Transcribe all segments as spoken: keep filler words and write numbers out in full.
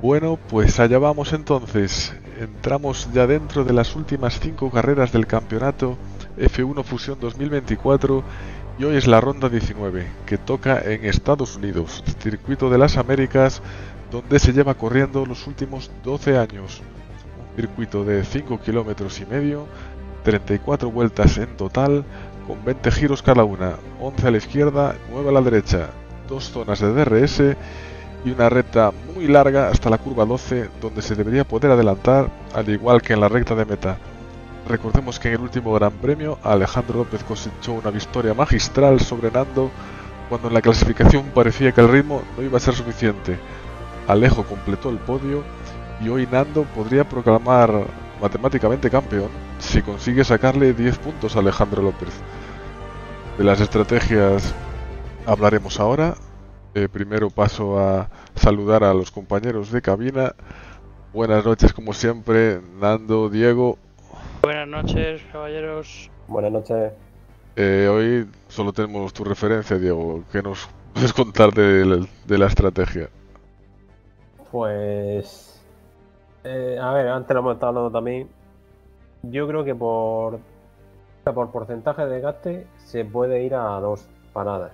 Bueno, pues allá vamos entonces. Entramos ya dentro de las últimas cinco carreras del campeonato F uno Fusión dos mil veinticuatro y hoy es la ronda diecinueve, que toca en Estados Unidos, Circuito de las Américas, donde se lleva corriendo los últimos doce años. Un circuito de cinco kilómetros y medio, treinta y cuatro vueltas en total, con veinte giros cada una, once a la izquierda, nueve a la derecha, dos zonas de D R S y una recta muy larga hasta la curva doce, donde se debería poder adelantar, al igual que en la recta de meta. Recordemos que en el último Gran Premio Alejandro López cosechó una victoria magistral sobre Nando, cuando en la clasificación parecía que el ritmo no iba a ser suficiente. Alejo completó el podio y hoy Nando podría proclamar matemáticamente campeón si consigue sacarle diez puntos a Alejandro López. De las estrategias hablaremos ahora. Eh, primero paso a saludar a los compañeros de cabina. Buenas noches, como siempre, Nando, Diego. Buenas noches, caballeros. Buenas noches. Eh, hoy solo tenemos tu referencia, Diego. ¿Qué nos puedes contar de la, de la estrategia? Pues... Eh, a ver, antes lo hemos estado hablando también. Yo creo que por, por porcentaje de gaste se puede ir a dos paradas.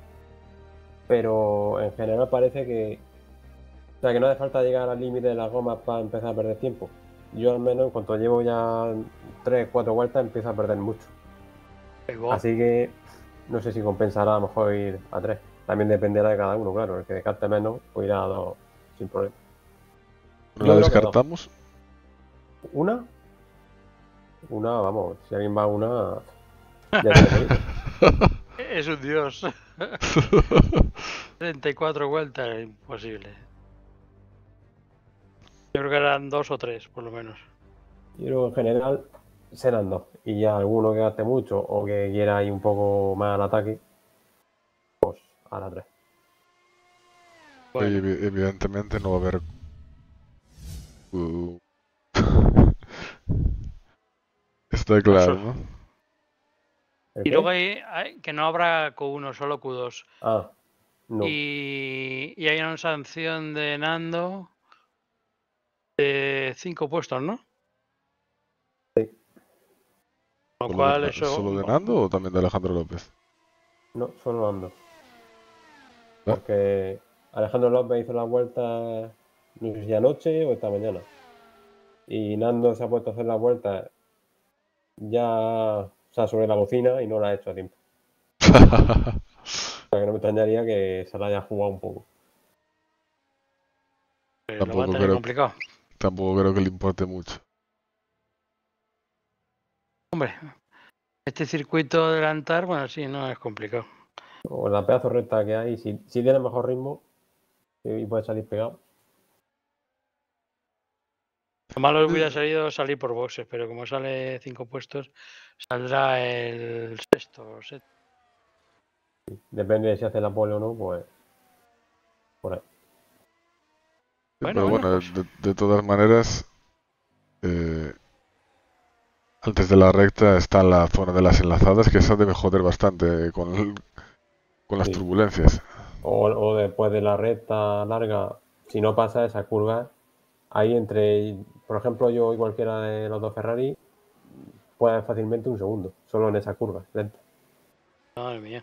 Pero en general parece que... O sea, que no hace falta llegar al límite de las gomas para empezar a perder tiempo. Yo al menos en cuanto llevo ya tres, cuatro vueltas empiezo a perder mucho. Así que no sé si compensará a lo mejor ir a tres. También dependerá de cada uno, claro. El que descarte menos pues irá a dos sin problema. ¿No la descartamos? ¿Una? Una, vamos, si alguien va a una, ya tiene bonito. Es un dios. treinta y cuatro vueltas, imposible. Yo creo que eran dos o tres, por lo menos. Yo creo que en general serán dos. Y ya alguno que gaste mucho o que quiera ir un poco más al ataque, pues a la tres. Bueno. Ev evidentemente no va a haber... Uh... Está claro, ¿no? Y luego hay, hay que no habrá Q uno, solo Q dos. Ah, no. Y, y hay una sanción de Nando de cinco puestos, ¿no? Sí. Con lo cual ¿Solo, eso... ¿Solo de Nando o también de Alejandro López? No, solo Nando. Porque Alejandro López hizo la vuelta, no sé si anoche o esta mañana. Y Nando se ha puesto a hacer la vuelta ya, o sea, sobre la bocina y no la ha hecho a tiempo. O sea, que no me extrañaría que se la haya jugado un poco. Pero lo va a tener complicado. Tampoco creo que le importe mucho. Hombre, este circuito adelantar, bueno, sí, no es complicado. O la pedazo recta que hay, si, si tiene mejor ritmo y puede salir pegado. Lo malo hubiera salido salir por boxes, pero como sale cinco puestos, saldrá el sexto. Set. Depende de si hace la pole o no, pues por ahí. Bueno, pero bueno, bueno pues... de, de todas maneras, eh, antes de la recta está la zona de las enlazadas, que esa debe joder bastante con, el, con las sí. turbulencias. O, o después de la recta larga, si no pasa esa curva, ahí entre, por ejemplo, yo y cualquiera de los dos Ferrari, puede fácilmente un segundo, solo en esa curva lenta. Madre mía.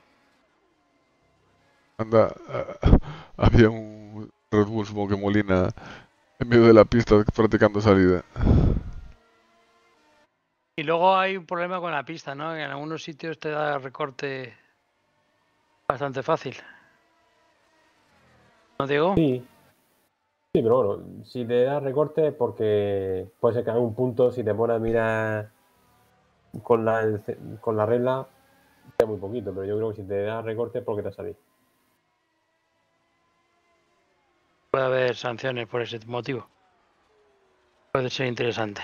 Anda, uh, había un Red Bull Smoke Molina en medio de la pista practicando salida. Y luego hay un problema con la pista, ¿no? En algunos sitios te da recorte bastante fácil. ¿No, Diego? Sí. Sí, pero bueno, si te da recorte es porque puede ser que en algún punto, si te pones a mirar con la, con la regla, sea muy poquito, pero yo creo que si te da recorte es porque te ha salido. Puede haber sanciones por ese motivo. Puede ser interesante.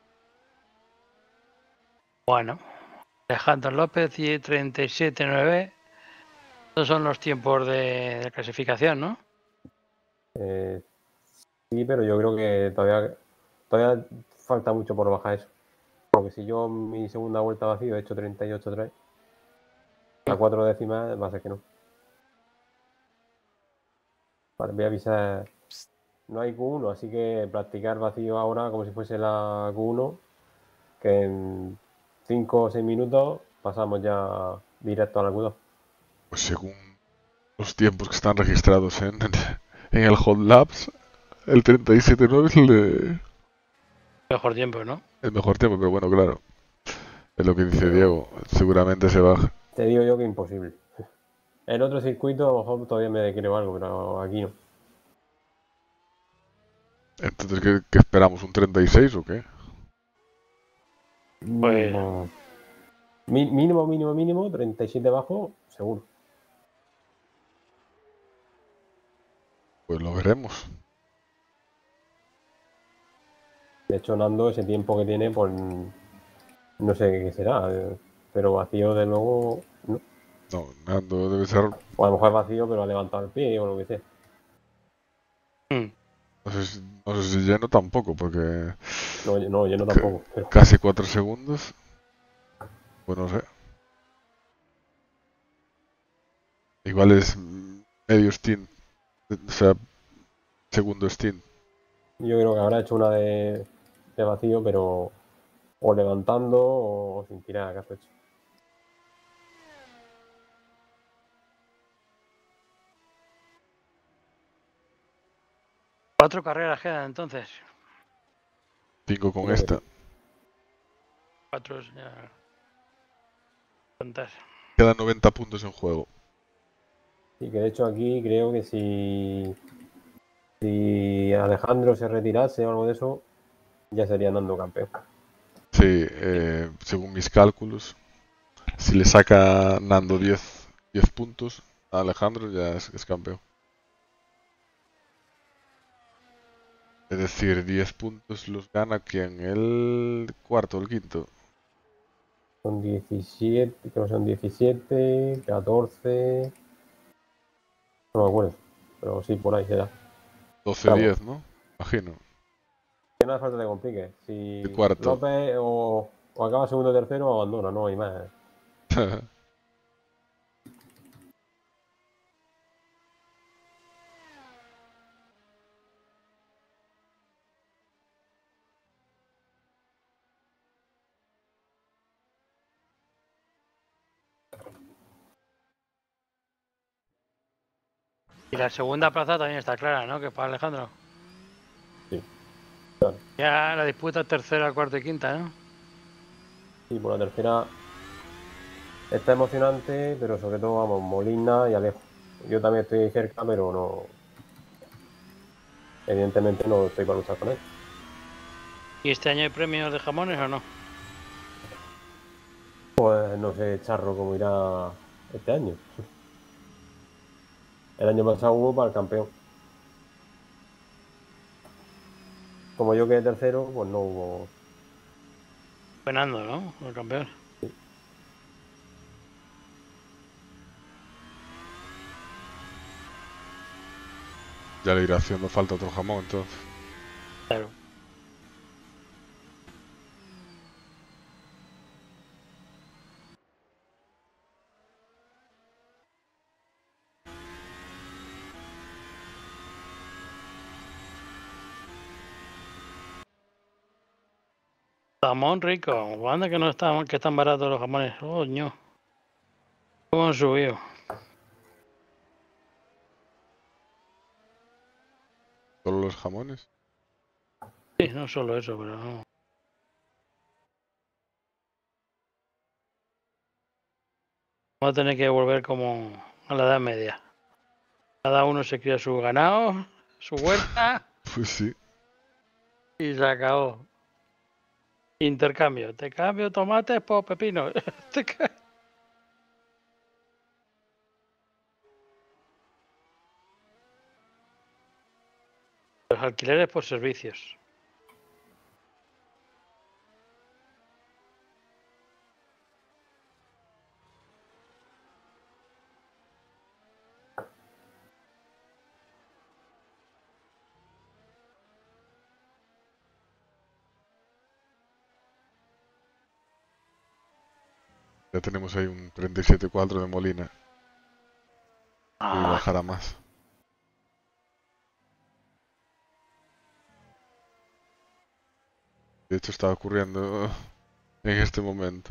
Bueno, Alejandro López y treinta y siete nueve. Estos son los tiempos de, de clasificación, ¿no? Eh, sí, pero yo creo que todavía, todavía falta mucho por bajar eso. Porque si yo mi segunda vuelta vacío he hecho treinta y ocho tres, a cuatro décimas va a ser que no. Vale, voy a avisar no hay Q uno, así que practicar vacío ahora como si fuese la Q uno, que en cinco o seis minutos pasamos ya directo a la Q dos. Pues según los tiempos que están registrados en, en el Hot Labs, el treinta y siete nueve es el, de, Mejor tiempo, ¿no? el mejor tiempo, pero bueno, claro, es lo que dice Pero Diego, seguramente se baja. te digo yo que imposible. En otro circuito a lo mejor todavía me creo algo, pero aquí no. Entonces, ¿qué, qué esperamos? ¿Un treinta y seis o qué? Pues Mm, mi- mínimo, mínimo, mínimo, treinta y siete bajo, seguro. Pues lo veremos. De hecho, Nando, ese tiempo que tiene, pues no sé qué será, eh, pero vacío de luego, no. No, Nando debe ser, O a lo mejor es vacío, pero ha levantado el pie o lo que sea. mm, no sé si, no sé si lleno tampoco, porque No, yo- no, yo no ca- tampoco, pero casi cuatro segundos, pues no sé. Igual es medio stint, o sea, segundo stint. yo creo que habrá hecho una de, de vacío, pero o levantando o sin tirar, que has hecho. cuatro carreras quedan entonces. Cinco con Creo que esta. sí. Cuatro ya. ¿Cuántas? Quedan noventa puntos en juego. Y que de hecho aquí creo que si, si Alejandro se retirase o algo de eso, ya sería Nando campeón. Sí, eh, según mis cálculos, si le saca Nando diez, diez puntos a Alejandro, ya es, es campeón. Es decir, diez puntos los gana quien, el cuarto o el quinto. Son diecisiete, creo que son diecisiete, catorce, no me acuerdo, pero sí, por ahí será. doce Vamos, diez, ¿no? Imagino. que no hace falta de complique. Si El cuarto. López o, o acaba segundo o tercero o abandona, no hay más. Y la segunda plaza también está clara, ¿no? Que para Alejandro. Sí, claro. Ya la disputa tercera, cuarta y quinta, ¿no? Y por la tercera está emocionante, pero sobre todo, vamos, Molina y Alejo. Yo también estoy cerca, pero no. Evidentemente no estoy para luchar con él. ¿Y este año hay premios de jamones o no? Pues no sé, Charro, cómo irá este año. El año pasado hubo para el campeón. Como yo quedé tercero, pues no hubo. Fernando, ¿no? El campeón. Ya le irá haciendo falta otro jamón, entonces. Claro. Jamón rico. Anda que no están, que están baratos los jamones. Coño. ¿Cómo han subido? ¿Solo los jamones? Sí, no solo eso, pero no. Vamos a tener que volver como a la Edad Media. Cada uno se cría su ganado, su huerta Pues sí. y se acabó. Intercambio. Te cambio tomates por pepinos. Te ca- Los alquileres por servicios. Ya tenemos ahí un treinta y siete cuatro de Molina. Y Ah, bajará más. De hecho, está ocurriendo en este momento.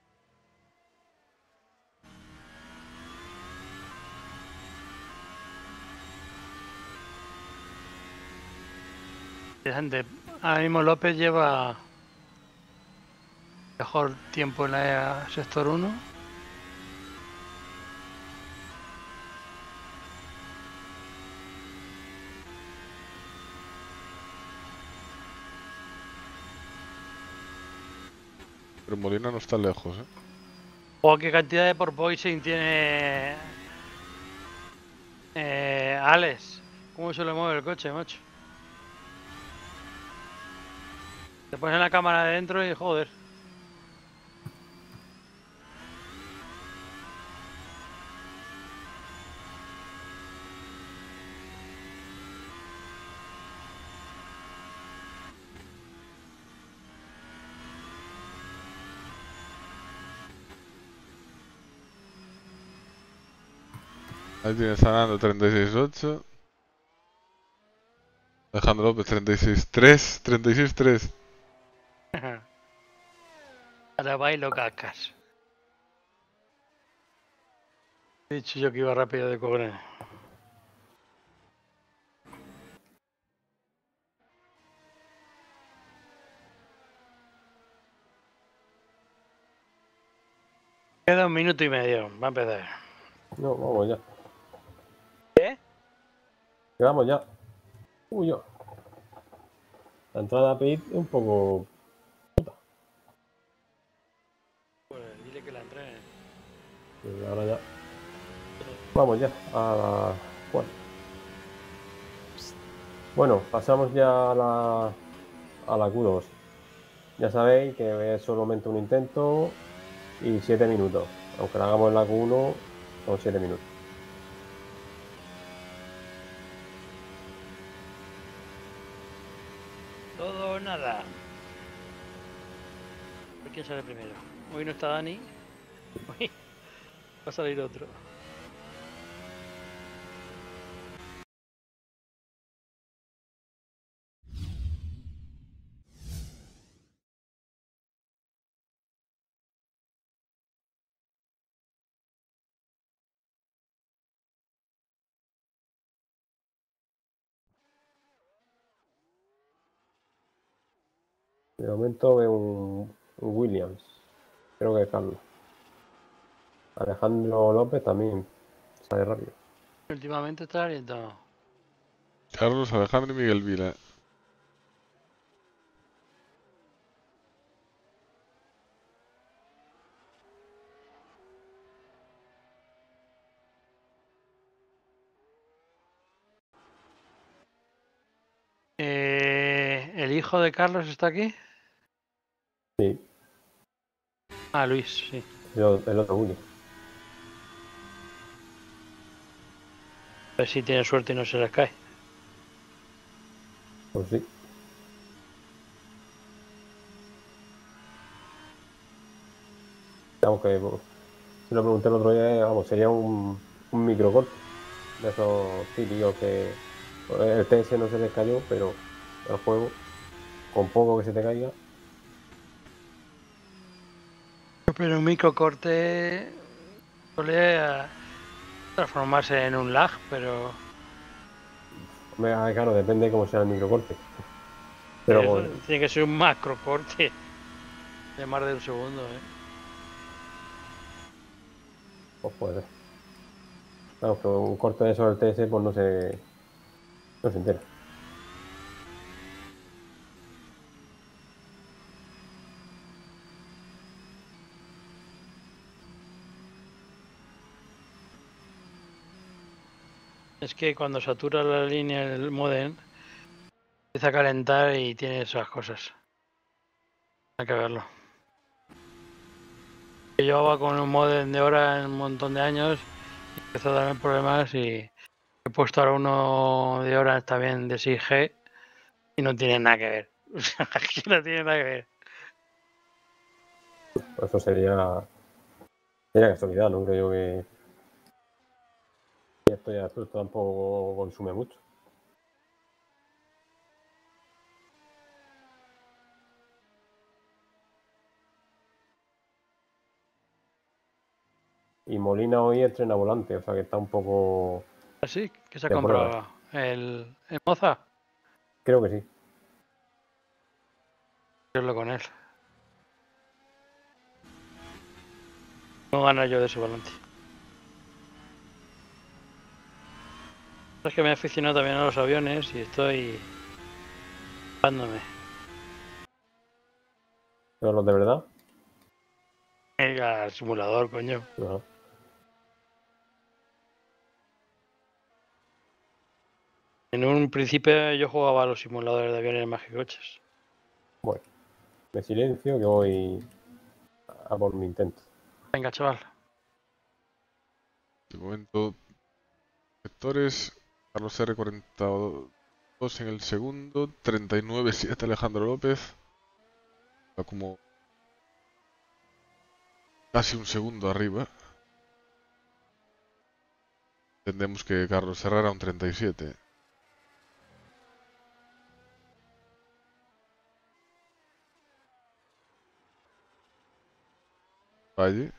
Interesante. Ahora mismo López lleva mejor tiempo en la sector uno. Pero Molina no está lejos, ¿eh? O qué cantidad de porpoising tiene eh, Alex. ¿Cómo se le mueve el coche, macho? Te pones en la cámara de dentro y joder. Ahí tienes ganando treinta y seis ocho. Alejandro López treinta y seis tres. treinta y seis tres. Ahora bailo cacas. He dicho yo que iba rápido de cobre. Queda un minuto y medio. Va a empezar. No, vamos ya. ¿Qué? Que vamos ya. Uy, yo. La entrada a pit es un poco. Pues dile que la entrene. Y ahora ya. Vamos ya a la cuarta. Bueno, pasamos ya a la, a la Q dos. Ya sabéis que es solamente un intento y siete minutos. Aunque lo hagamos en la Q uno, son siete minutos. Todo o nada. ¿Quién sale primero? Hoy no está Dani. Hoy va a salir otro. De momento veo un, un Williams. Creo que es Carlos. Alejandro López también sale rápido. Últimamente está orientado. Carlos, Alejandro y Miguel Vila. Eh, ¿El hijo de Carlos está aquí? Sí, Ah, Luis, sí. el, o- el otro Williams. A ver si tiene suerte y no se les cae. Pues sí. Aunque pues, si lo pregunté el otro día, vamos, sería un, un microcorte de esos típicos que el T S no se les cayó, pero el juego, con poco que se te caiga, Pero un microcorte suele eh, transformarse en un lag, pero hombre, ah, claro, depende de cómo sea el microcorte. Pero eso pues, tiene que ser un macrocorte de más de un segundo, ¿eh? pues puede ser. Claro, que un corte de esos del T S pues no se, no se entera. Es que cuando satura la línea del modem empieza a calentar y tiene esas cosas. Hay que verlo. Yo llevaba con un modem de hora en un montón de años y empezó a darme problemas y he puesto ahora uno de hora también de seis G y no tiene nada que ver. O sea, aquí no tiene nada que ver. Pues eso sería, sería casualidad, no creo yo que esto ya esto tampoco consume mucho. Y Molina hoy estrena volante, o sea que está un poco... ¿Así? ¿Que se ha comprado el, el Moza? Creo que sí. Yo con él. No gano yo de ese volante. Es que me he aficionado también a los aviones y estoy... Pándome. ¿Pero los de verdad? El simulador, coño. No. En un principio yo jugaba a los simuladores de aviones más que coches. Bueno, me silencio que voy a por mi intento. Venga, chaval. De momento, sectores, Carlos R cuarenta y dos en el segundo, treinta y nueve siete Alejandro López. Va como casi un segundo arriba. Entendemos que Carlos Herrera un treinta y siete. Valle.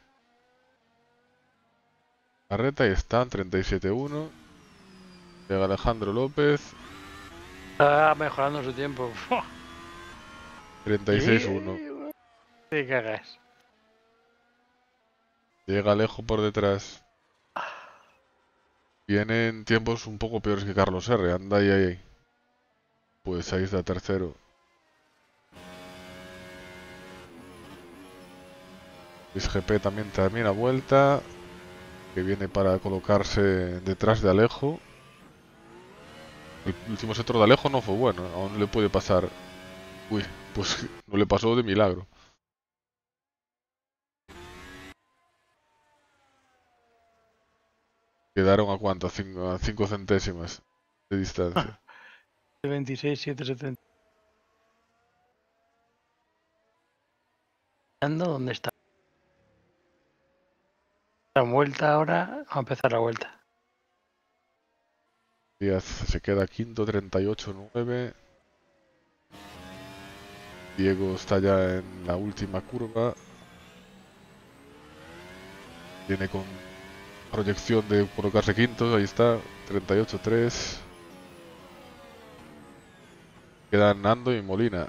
Carreta y están treinta y siete uno. Llega Alejandro López. Está mejorando su tiempo. treinta y seis uno. ¿Qué cagas? Llega Alejo por detrás. Vienen tiempos un poco peores que Carlos R. Anda ahí, ahí, ahí. Pues ahí está tercero. Luis G P también termina vuelta. Que viene para colocarse detrás de Alejo. El último sector de Alejo no fue bueno. Aún le puede pasar. Uy, pues no le pasó de milagro. Quedaron a cuánto, a cinco, a cinco centésimas de distancia. veintiséis siete setenta. ¿Dónde está? La vuelta ahora. Vamos a empezar la vuelta. Díaz se queda quinto, treinta y ocho nueve. Diego está ya en la última curva. Viene con proyección de colocarse quinto, ahí está, treinta y ocho tres. Quedan Nando y Molina.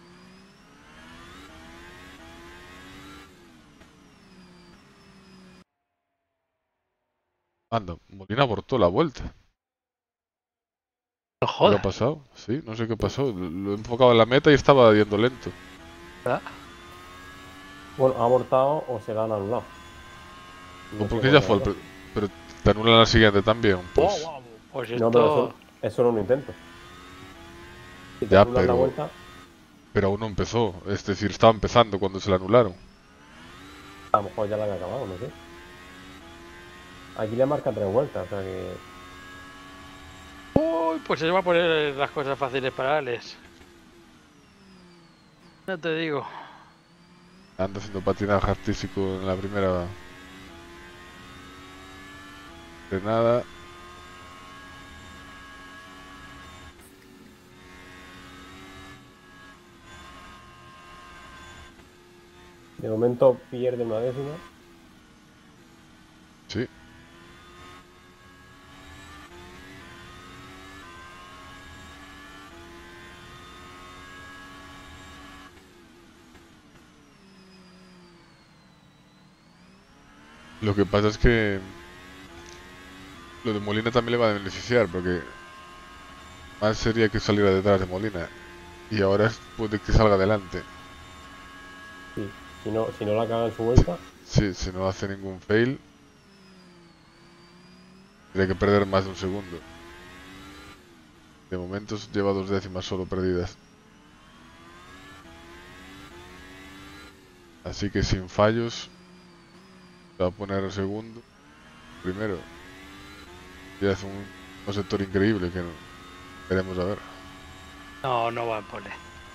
Anda, Molina abortó la vuelta. No ¿Qué jodas. ha pasado? Sí, no sé qué pasó. Lo, lo enfocaba en la meta y estaba yendo lento. ¿Verdad? Bueno, ha abortado o se la han anulado. No, porque ya fue, pero, pero te anulan la siguiente también. Pues, Oh, wow. Pues esto... No, pero eso, eso no lo intento. Si te ya, anulan pero, la vuelta, pero aún no empezó. Es decir, estaba empezando cuando se la anularon. a lo mejor ya la han acabado, no sé. Aquí le marca tres vueltas, o sea que... Uy, pues se va a poner las cosas fáciles para Alex. No te digo. Anda haciendo patinaje artístico en la primera frenada. De momento pierde una décima. Sí. Lo que pasa es que lo de Molina también le va a beneficiar, porque más sería que saliera detrás de Molina. Y ahora puede que salga adelante. Sí, si no, si no la caga en su vuelta, Sí, si no hace ningún fail, tiene que perder más de un segundo. De momento lleva dos décimas solo perdidas. Así que sin fallos, se va a poner segundo. Primero. Y hace un, un sector increíble que no queremos a ver. No, no va a poner.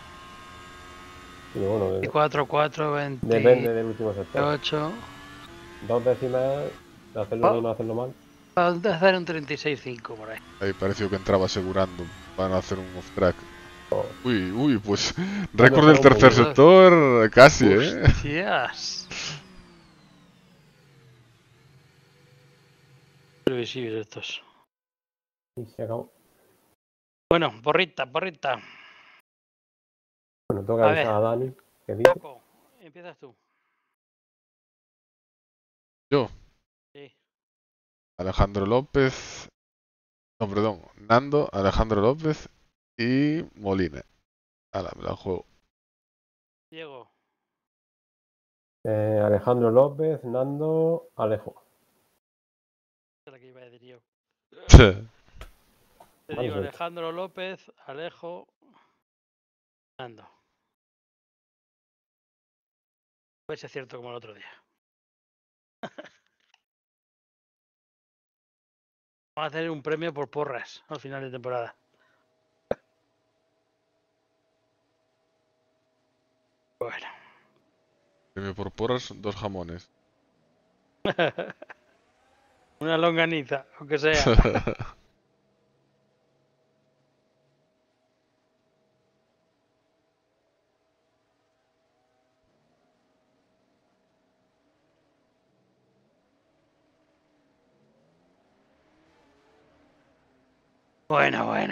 y bueno, de- veinticuatro, cuatro, veintiocho. depende del último sector. Dos décimas, de hacerlo bien o no hacerlo mal. Vamos a hacer un treinta y seis cinco por ahí. Ahí pareció que entraba asegurando. Van a hacer un off-track. Oh, Uy, uy, pues récord del mejorado un tercer poquito. sector, casi, ¿eh? Hostias. Previsibles estos. Y se acabó. Bueno, porrita, porrita. Bueno, tengo que A avisar ver. a Dani. Que dice. Paco, empiezas tú. Yo, Sí. Alejandro López. No, perdón. Nando, Alejandro López y Molina. Ahora me la juego. Diego. Eh, Alejandro López, Nando, Alejo. Esa es la que iba a decir yo. Te Vale, digo suerte. Alejandro López, Alejo, Nando. A ver si es cierto como el otro día. Vamos a hacer un premio por porras al final de temporada. Bueno. Premio por porras, dos jamones. Una longaniza, aunque sea. Bueno, bueno.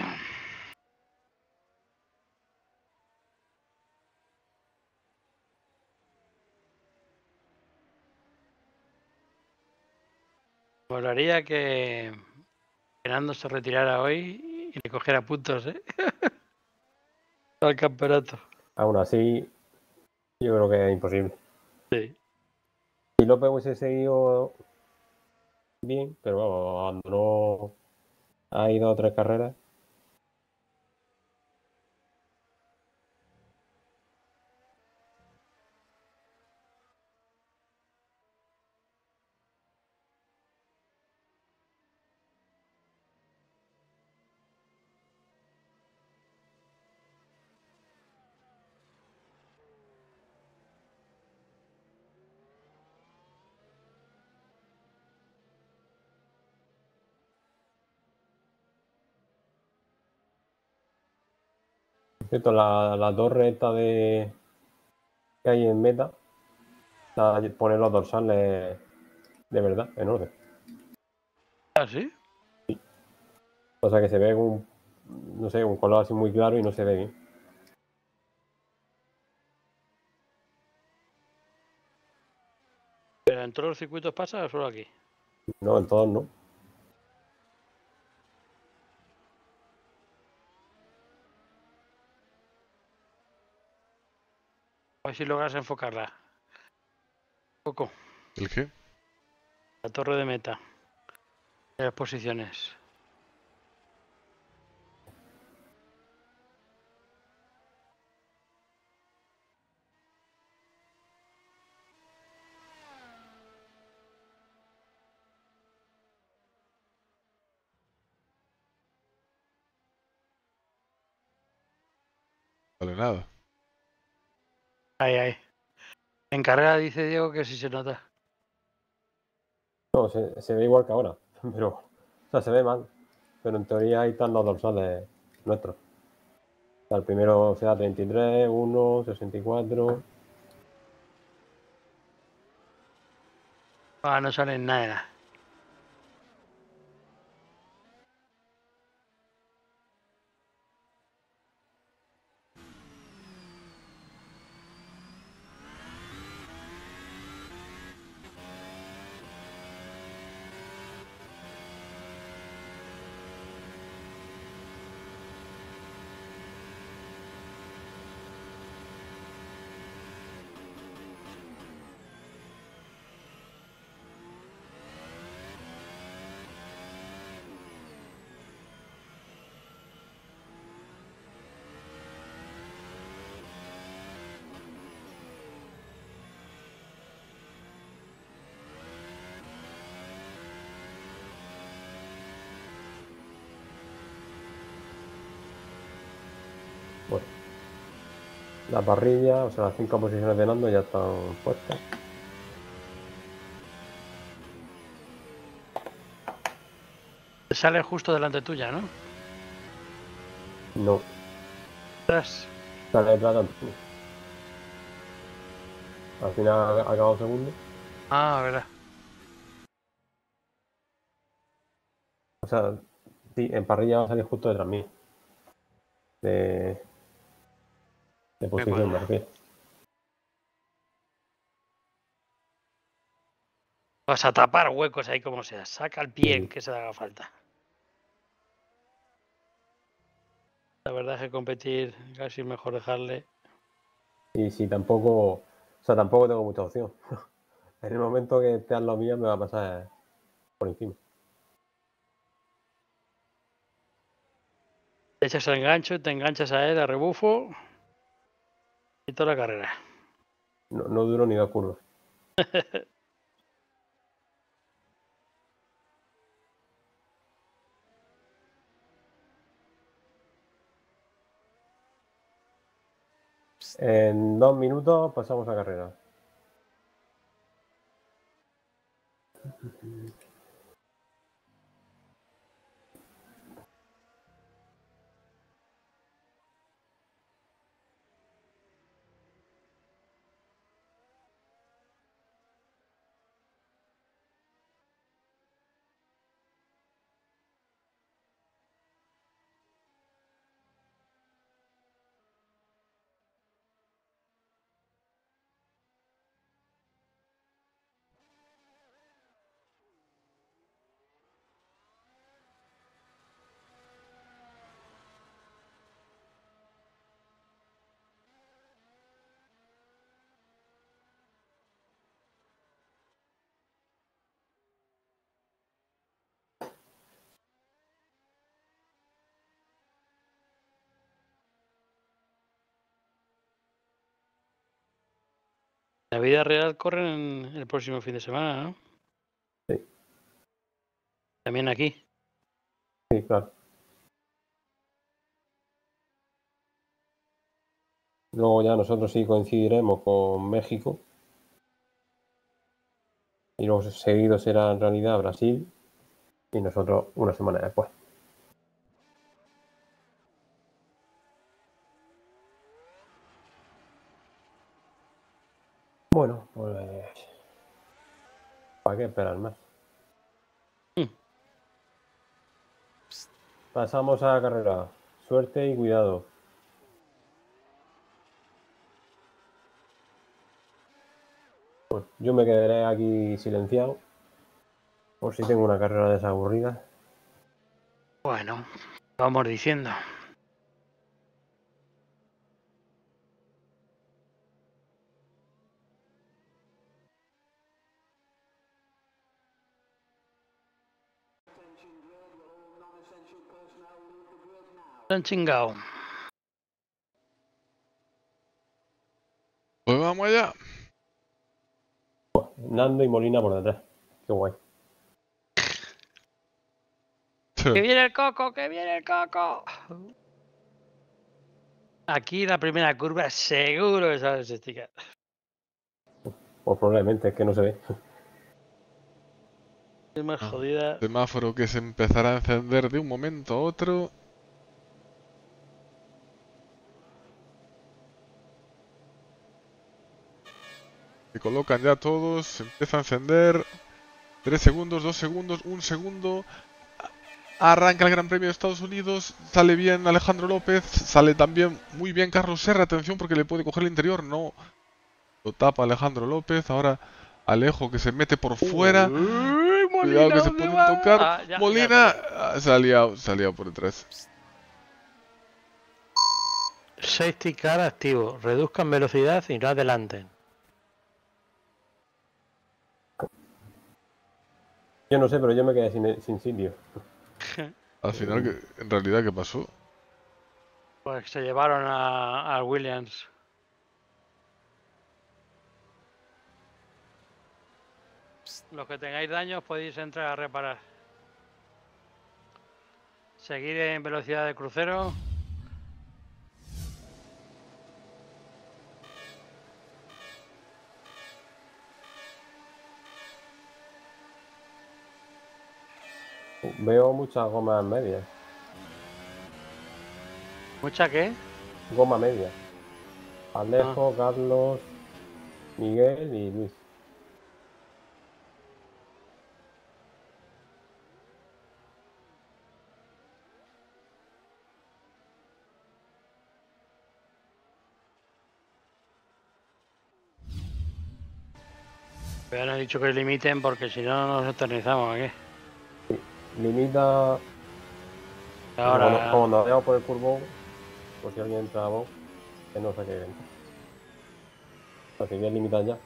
Molaría que Fernando se retirara hoy y le cogiera puntos, ¿eh? Al campeonato. Aún así, yo creo que es imposible. Sí. Si López hubiese seguido bien, pero vamos, abandonó. Ha ido a tres carreras. Por cierto, la, la torre esta de que hay en meta, la, pone los dorsales de verdad, en orden. ¿Ah, sí? O sea que se ve un, no sé, un color así muy claro y no se ve bien. ¿Pero en todos los circuitos pasa o solo aquí? No, en todos no. A ver si logras enfocarla. Poco. ¿El qué? La torre de meta. De las posiciones. Vale, nada. Ahí, ahí. En carrera dice Diego que sí se nota. No, se, se ve igual que ahora, pero, o sea, se ve mal. Pero en teoría ahí están los dorsales nuestros. O sea, el primero será treinta y tres, uno, sesenta y cuatro. Ah, no sale nada de nada. Bueno, la parrilla, o sea, las cinco posiciones de Nando ya están puestas. Sale justo delante tuya, ¿no? No, Tras. sale detrás de Antonio. Al final ha acabado segundo. Ah, verdad. O sea, sí, en parrilla va a salir justo detrás mío. De, de posición, me refiero. Vas a tapar huecos ahí como sea. Saca el pie Sí. que se le haga falta. La verdad es que competir casi es mejor dejarle. Y si tampoco, o sea, tampoco tengo mucha opción. En el momento que esté al lado mío me va a pasar por encima. Te echas el engancho, te enganchas a él, a rebufo. Y toda la carrera. No, no duro ni dos curvas. En dos minutos pasamos a carrera. La vida real corren el próximo fin de semana, ¿no? Sí. También aquí. Sí, claro. Luego ya nosotros sí coincidiremos con México. Y luego seguido será en realidad Brasil. Y nosotros una semana después. Bueno, pues... ¿para qué esperar más? Mm. Pasamos a la carrera. Suerte y cuidado. Pues yo me quedaré aquí silenciado. Por si tengo una carrera desaburrida. Bueno, vamos diciendo. Están chingado. Pues vamos allá. Nando y Molina por detrás. Qué guay. ¡Que viene el coco! ¡Que viene el coco! Aquí la primera curva seguro que sale ese sticker. Pues probablemente, es que no se ve. Es más Ah, jodida. semáforo que se empezará a encender de un momento a otro. Se colocan ya todos, se empieza a encender. tres segundos, dos segundos, un segundo. Arranca el Gran Premio de Estados Unidos. Sale bien Alejandro López. Sale también muy bien Carlos Serra. Atención porque le puede coger el interior. No. Lo tapa Alejandro López. Ahora Alejo que se mete por fuera. Uy, Molina, Cuidado que se ¿dónde pueden va? tocar. Ah, ya, Molina ya ah, se ha liado, se ha liado por detrás. Safety car activo. Reduzcan velocidad y no adelanten. Yo no sé, pero yo me quedé sin, sin sitio. Al final, ¿qué- en realidad, ¿qué pasó? Pues se llevaron a, a Williams. Los que tengáis daños podéis entrar a reparar. Seguir en velocidad de crucero. Veo muchas gomas medias. ¿Mucha qué? Goma media. Alejo, Carlos, Miguel y Luis. Pero no he dicho que limiten porque si no nos eternizamos aquí. Sí, limita. Ahora. Cuando, cuando vayamos por el curvo, por si alguien entra a vos, que no sé qué entra. Así que limitar ya.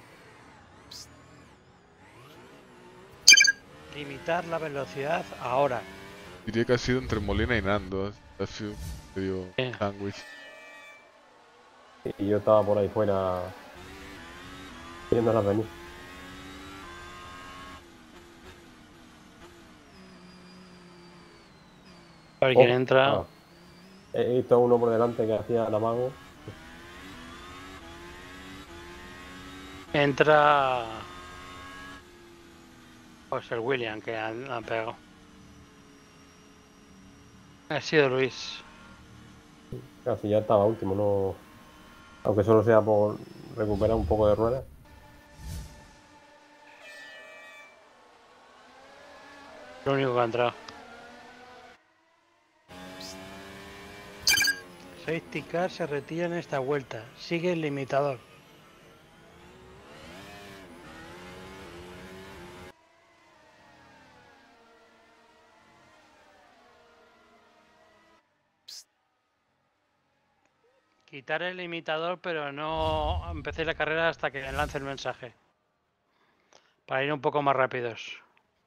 Limitar la velocidad ahora. Diría que ha sido entre Molina y Nando. Ha sido medio Sí. sándwich. Y yo estaba por ahí fuera viéndolas venir. A ver Oh, quién entra. ah, he visto a uno por delante que hacía el amago. Entra. Pues el William que han, han pegado. Ha sido Luis. Casi ya estaba último, no. Aunque solo sea por recuperar un poco de ruedas. Lo único que ha entrado. Safety car se retira en esta vuelta. Sigue el limitador. Quitar el limitador, pero no empecé la carrera hasta que lance el mensaje. Para ir un poco más rápidos.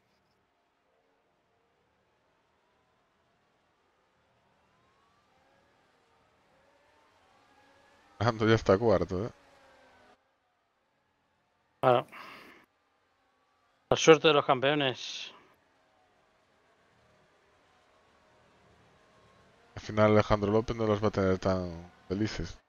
Nando ya está cuarto, ¿eh? Claro. La suerte de los campeones. Al final Alejandro López no los va a tener tan felices.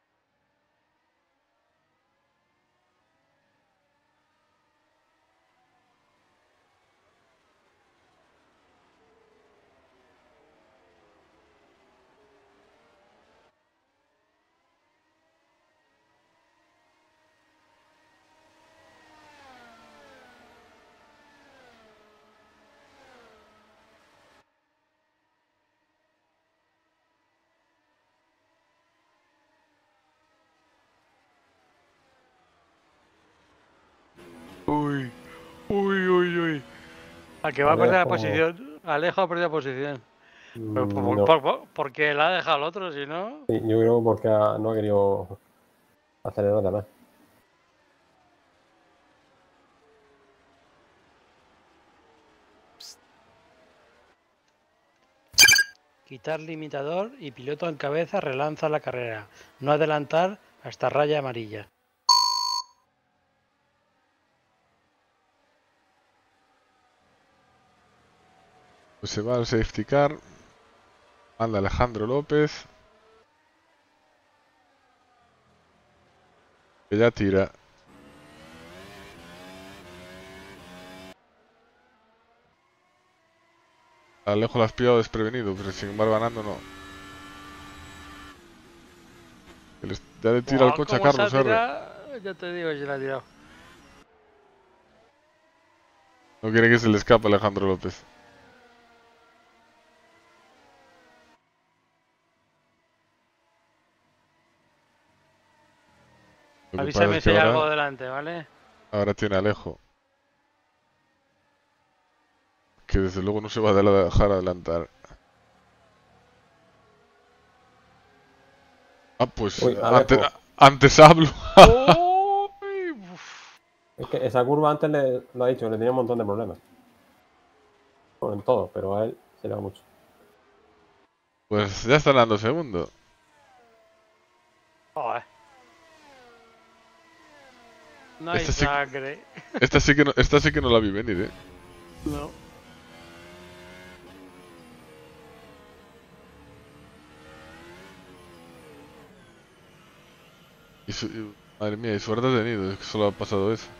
Uy, uy, uy, uy. Al que va a perder la Alejo- posición. Alejo ha perdido la posición. Pero Mm, por, no. por- por- porque la ha dejado al otro, si no. Sí, yo creo porque ha- no ha querido acelerar nada más. Quitar limitador y piloto en cabeza relanza la carrera. No adelantar hasta raya amarilla. Pues se va al safety car. Manda Alejandro López. Que ya tira. Alejo lo has pillado desprevenido, pero sin embargo ganando no. Que les- Ya le tira el Buah, coche a ¿cómo se ha Carlos R. tirado? Ya te digo, si la ha tirado. No quiere que se le escape a Alejandro López. Lo que pasa Avísame es si que hay algo ahora, delante, ¿vale? ahora tiene a Alejo. Que desde luego no se va a dejar adelantar. Ah, pues Uy, antes, Alejo. antes hablo. Uy, uf. Es que esa curva antes le, lo ha dicho, le tenía un montón de problemas. Bueno, en todo, pero a él se le va mucho. Pues ya está dando segundo. Joder. No hay Este sí, sangre. esta sí que no, esta sí que no la vi venir, eh. No. Y su- y- madre mía, y suerte ha tenido, es que solo ha pasado eso.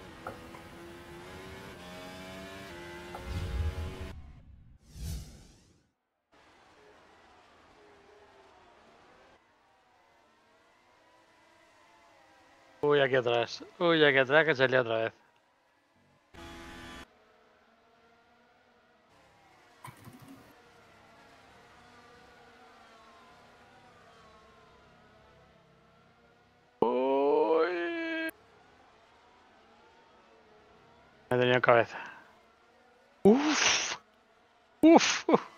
Uy, aquí atrás. Uy, aquí atrás que salía otra vez. Uy. he tenido cabeza. Uf. Uf. Uf.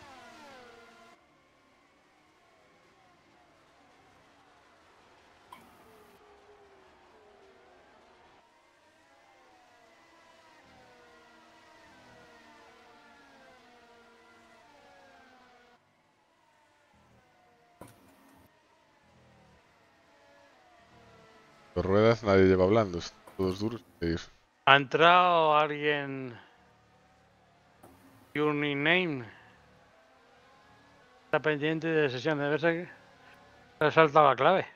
Las ruedas nadie lleva hablando, todos duros. Ha entrado alguien. Your name. Está pendiente de sesión, debe ser que ha saltado la clave.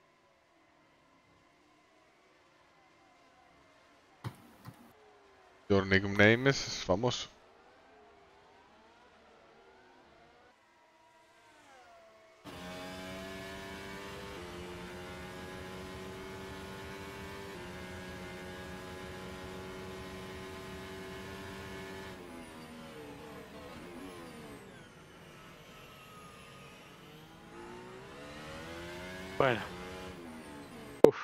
Your nickname es famoso. Bueno. Uf.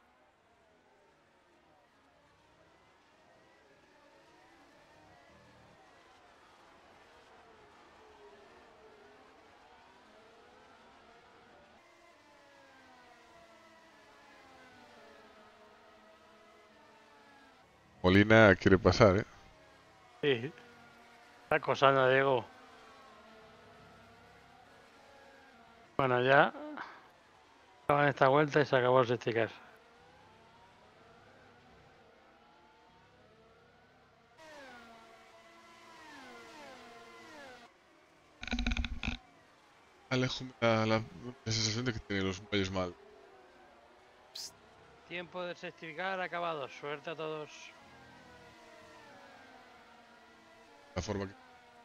Molina quiere pasar, ¿eh? Sí. Está acosando a Diego. Bueno, ya acaban esta vuelta y se acabó el sticker. Alejo me da la, la sensación de que tiene los muelles mal. Tiempo de certificar acabado. Suerte a todos. La forma que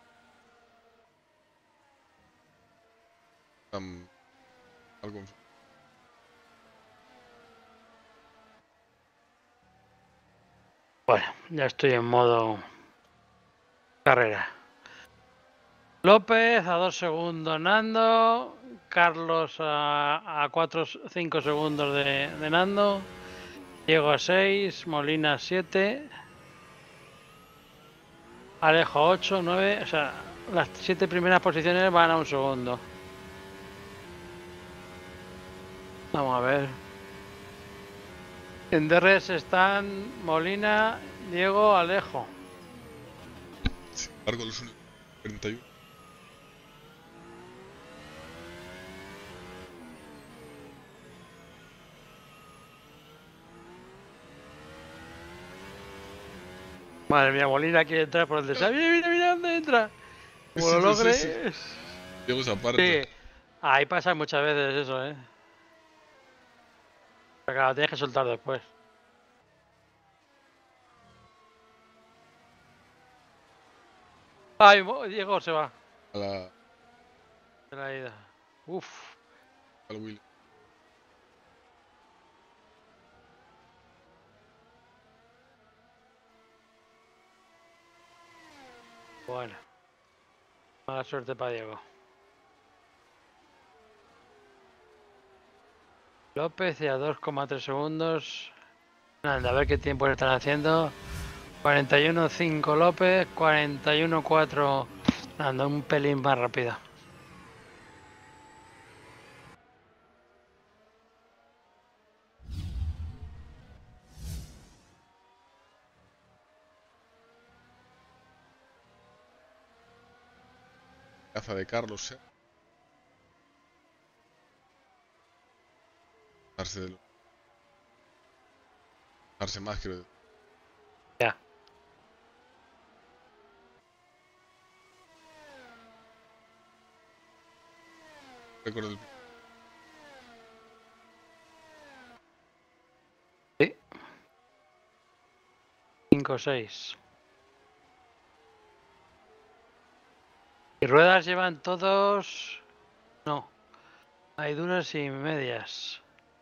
están algo. Bueno, ya estoy en modo carrera. López a dos segundos Nando. Carlos a cuatro cinco segundos de, de Nando. Diego a seis. Molina a siete. Alejo ocho, nueve. O sea, las siete primeras posiciones van a un segundo. Vamos a ver. En D R S están Molina, Diego, Alejo. Sin embargo, los únicos cuarenta y uno. Madre mía, Molina quiere entrar por el desagüe. Mira, mira, mira dónde entra. Como lo logre. Diego esa parte. Sí, ahí pasa muchas veces eso, eh. Pero claro, tienes que soltar después. Ay, Diego se va. A la. De la ida. Uf. Al Will. Bueno. Mala suerte para Diego. López y a dos coma tres segundos. Anda, a ver qué tiempo están haciendo. cuarenta y uno cinco López, cuarenta y uno cuatro. Anda, un pelín más rápido. Caza de Carlos, ¿eh? Darse de lo. Darse más, quiero decir. Ya. Récord del. Sí. cinco seis. ¿Y ruedas llevan todos? No. Hay duras y medias.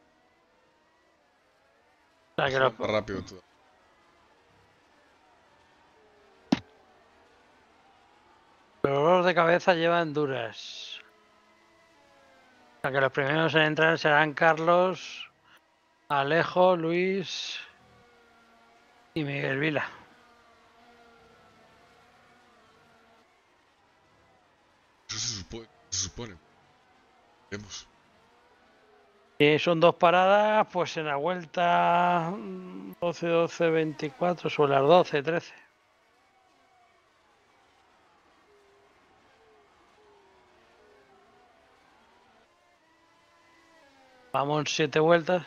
O sea, que Más lo... rápido todo. Los dolores de cabeza llevan duras. O sea, que los primeros en entrar serán Carlos, Alejo, Luis y Miguel Vila. se supone. Vemos. Y son dos paradas, pues en la vuelta doce, doce, veinticuatro, sobre las doce, trece. Vamos siete vueltas.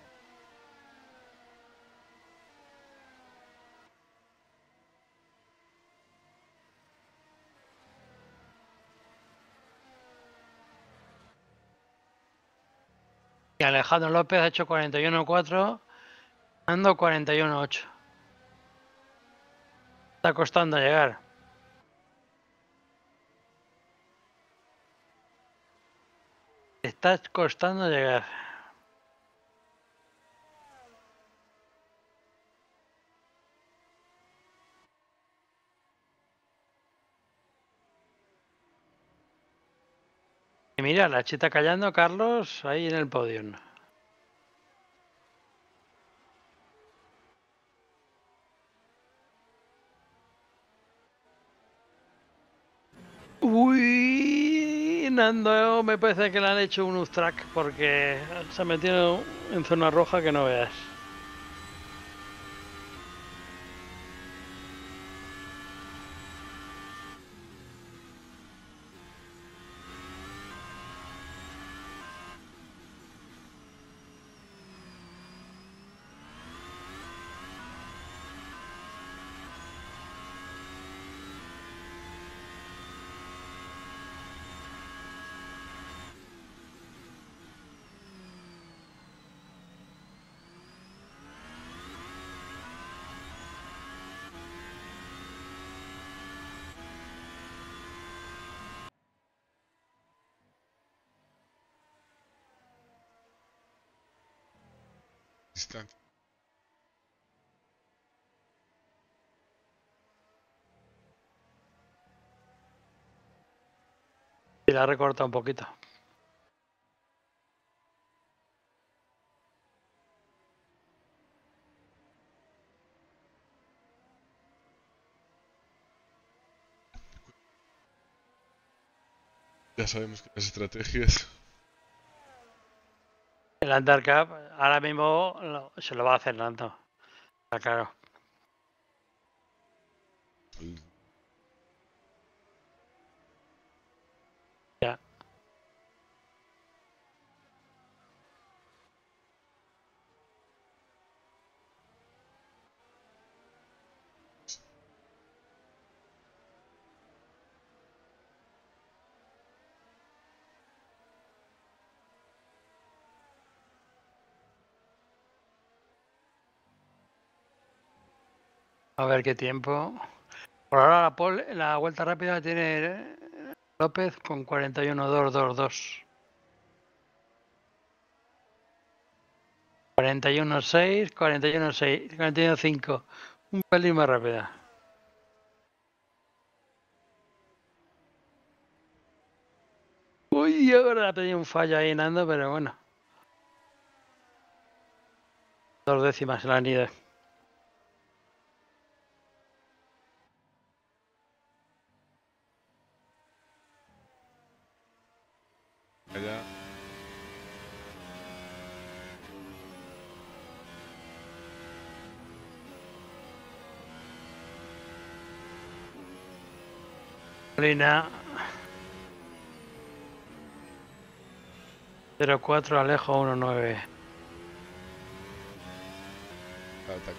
Y Alejandro López ha hecho cuarenta y uno cuatro, ando cuarenta y uno ocho. Está costando llegar. Está costando llegar. Y mira, la chita callando, Carlos, ahí en el podio. Uy, Nando, me parece que le han hecho un track porque se ha metido en zona roja que no veas. Distancia. Y la ha recortado un poquito. Ya sabemos que las estrategias. El Undercap ahora mismo lo- se lo va a hacer Nando. Está claro. Ya. A ver qué tiempo. Por ahora la, pole, la vuelta rápida tiene López con cuarenta y uno dos dos dos. cuarenta y uno seis, cuarenta y uno seis, cuarenta y uno cinco. Un pelín más rápida. Uy, ahora ha tenido un fallo ahí Nando, pero bueno. Dos décimas se la han ido. Allá. Molina. cero cuatro, Alejo uno nueve. Ataque.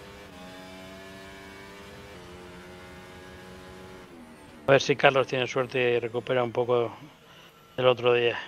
A ver si Carlos tiene suerte y recupera un poco del otro día.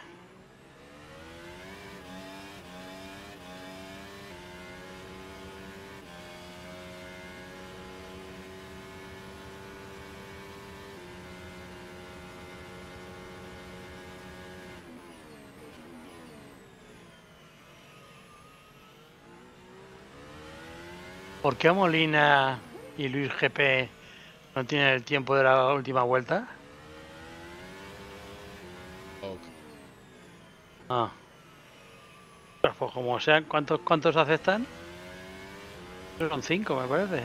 ¿Por qué Molina y Luis G P no tienen el tiempo de la última vuelta? Okay. Ah. Pues como sean, ¿cuántos, cuántos aceptan? Son cinco, me parece.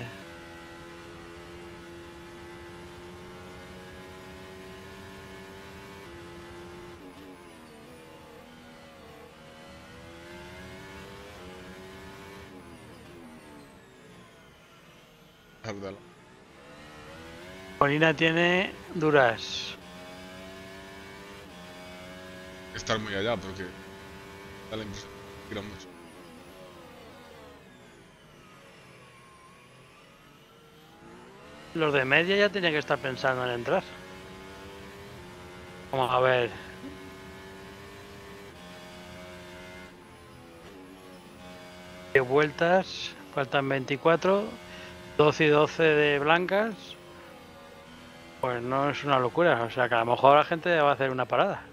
Ardala. Molina tiene duras. Estar muy allá porque da la impresión que tira mucho. Los de media ya tenían que estar pensando en entrar. Vamos a ver. diez vueltas, faltan veinticuatro, doce y doce de blancas. Pues no es una locura, o sea que a lo mejor la gente va a hacer una parada.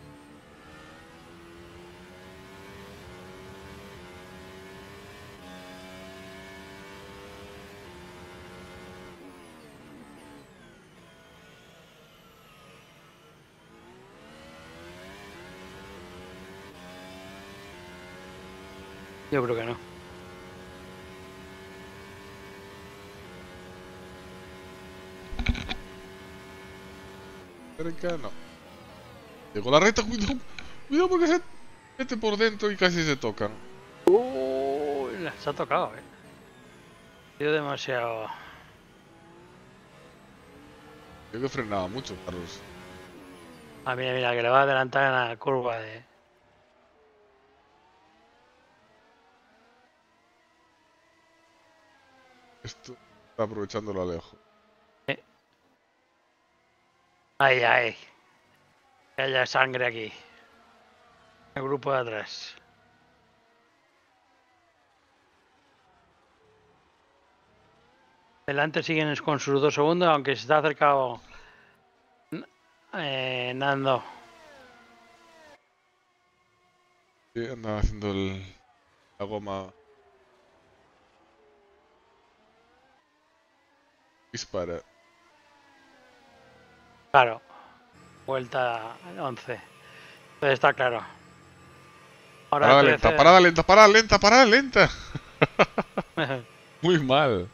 Yo creo que no. Cerca, no. Llegó la recta, cuidado. Cuidado porque se mete por dentro y casi se tocan. Uy, se ha tocado, eh. Ha sido demasiado. Yo que frenaba mucho, Carlos. Ah, mira, mira, que le va a adelantar en la curva de. Esto está aprovechando lo lejos. Eh. Ay, ay. Que haya sangre aquí. El grupo de atrás. Delante siguen con sus dos segundos, aunque se está acercado eh, Nando. Sí, andaba haciendo el, la goma. Dispara. Claro. Vuelta once. Entonces está claro. Ahora Parada trece... lenta, parada lenta, parada lenta, parada lenta. Muy mal.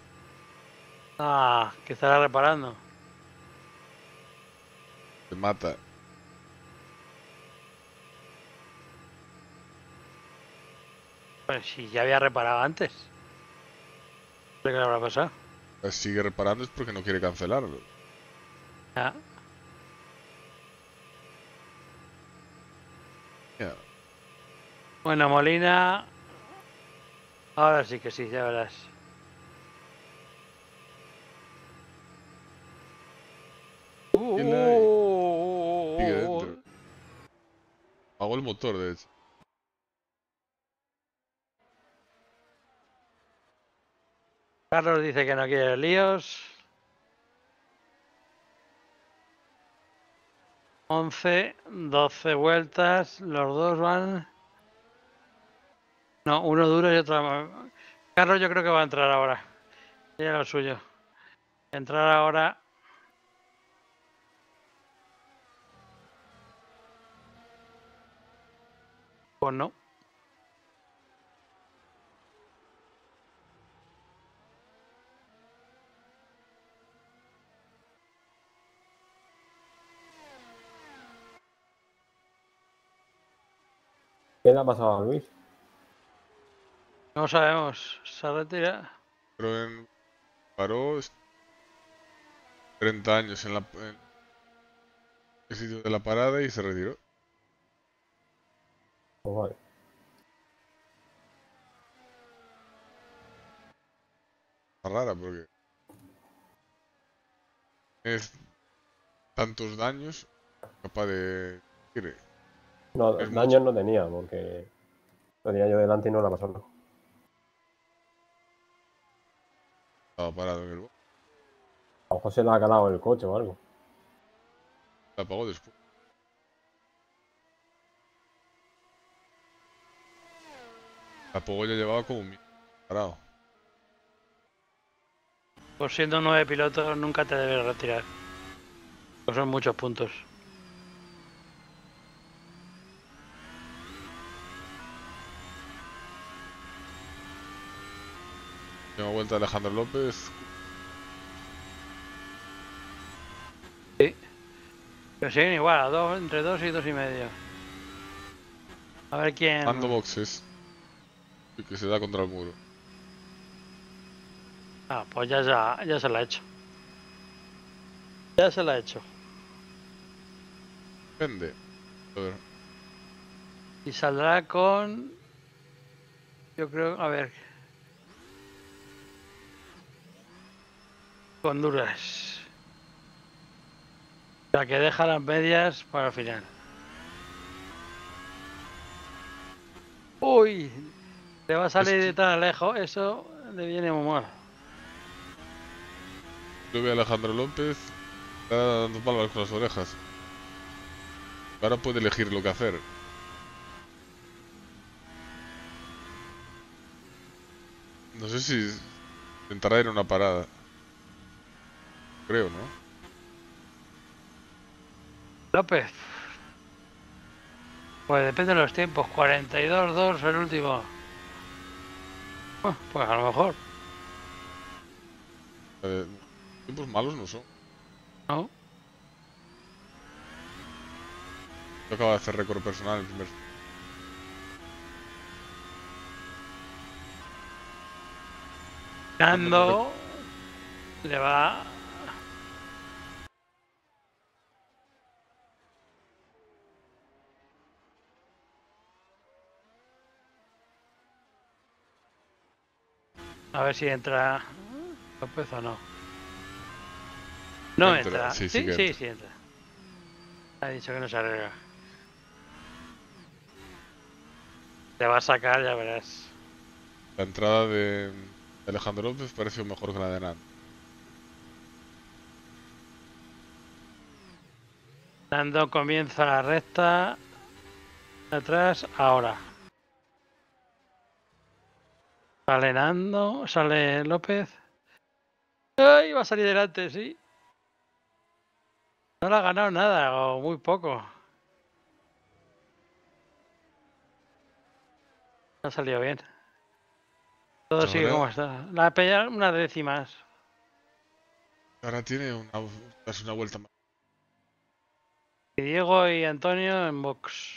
Ah, que estará reparando. Se mata. Pues si ya había reparado antes. ¿Qué le habrá pasado? Si sigue reparando es porque no quiere cancelarlo. Ya. Yeah. Bueno, Molina. Ahora sí que sí, ya verás. Uh, uh, Sigue uh, dentro. Apagó el motor, de hecho. Carlos dice que no quiere líos. once, doce vueltas. Los dos van. No, uno duro y otro. Carlos, yo creo que va a entrar ahora. Ya lo suyo. Entrar ahora. Pues no. ¿Qué le ha pasado a Luis? No sabemos. Se retira. Pero en... paró treinta años en, la... en el sitio de la parada y se retiró. Pues vale. Está rara porque es tantos daños capaz de... Mire, No, es daños mucho. no tenía, porque lo tenía yo delante y no le ha pasado nada. Estaba parado en el box. A lo mejor se le ha calado el coche o algo. La apagó después. La apagó ya llevaba como un minuto parado. Pues siendo nueve pilotos nunca te debes retirar. Pues son muchos puntos. Última vuelta Alejandro López. Sí. Pero siguen igual, a dos, entre dos y dos y medio. A ver quién. Mando boxes. Y que se da contra el muro. Ah, pues ya, ya, ya se la ha hecho. Ya se la ha hecho. Depende. A ver. Y saldrá con... Yo creo, a ver... Con Honduras. O sea, que deja las medias para el final. Uy, te va a salir Esto- de tan lejos, eso le viene muy mal. Yo veo a Alejandro López, está dando palmas con las orejas. Ahora puede elegir lo que hacer. No sé si intentará ir a una parada. Creo, ¿no? López. Pues depende de los tiempos. cuarenta y dos dos el último. Bueno, pues a lo mejor, Eh, tiempos malos no son. ¿no? Yo acabo de hacer récord personal en el primer. Nando le va... A ver si entra López o no. No Entra, entra. sí, Sí, sí que sí, entra. sí entra. Ha dicho que no se arregla. Te va a sacar, ya verás. La entrada de Alejandro López pareció mejor que la de Nan. Nando comienza la recta. Atrás, ahora. Sale Nando, sale López. ¡Ay! Va a salir delante, sí. No le ha ganado nada, o muy poco. No ha salido bien. Todo sigue Ahora, como está. La ha pillado unas décimas. ahora tiene una, casi una vuelta más. Y Diego y Antonio en box.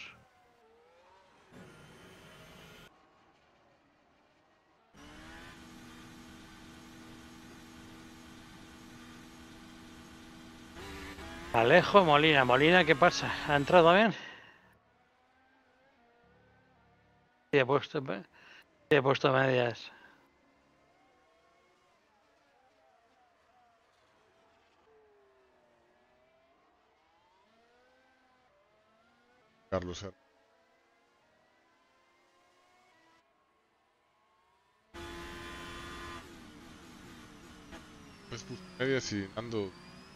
Alejo, Molina. Molina, ¿qué pasa? ¿Ha entrado bien? Sí, he puesto, sí, he puesto medias. Carlos. Pues puso medias y Nando.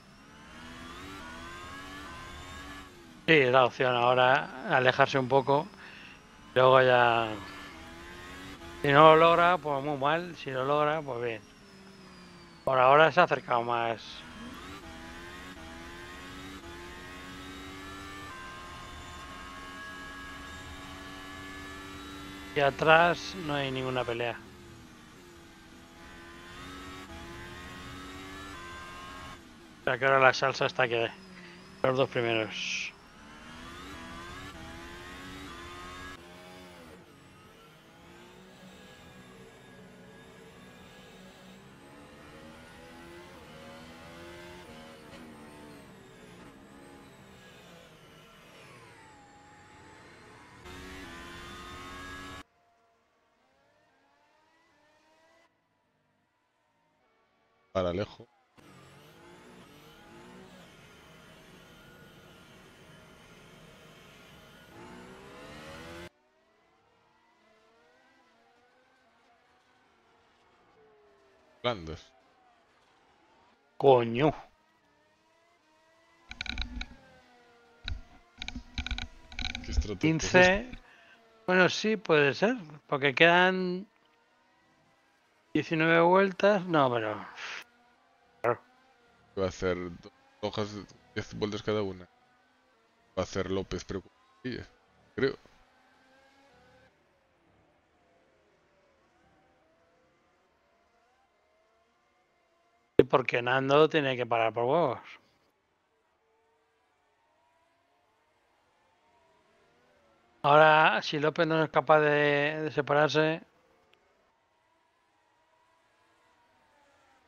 Sí, es la opción ahora, alejarse un poco. Luego ya... Si no lo logra, pues muy mal. Si lo logra, pues bien. Por ahora se ha acercado más. Y atrás no hay ninguna pelea. O sea que ahora la salsa está que los dos primeros. Para Alejo. Flanders. Coño. ¿Qué estrategia es esta? quince. Bueno, sí, puede ser. Porque quedan diecinueve vueltas. No, pero... Va a hacer dos hojas de diez vueltas cada una. Va a hacer López, pero con ella, creo. Sí, porque Nando tiene que parar por huevos. Ahora, si López no es capaz de, de separarse...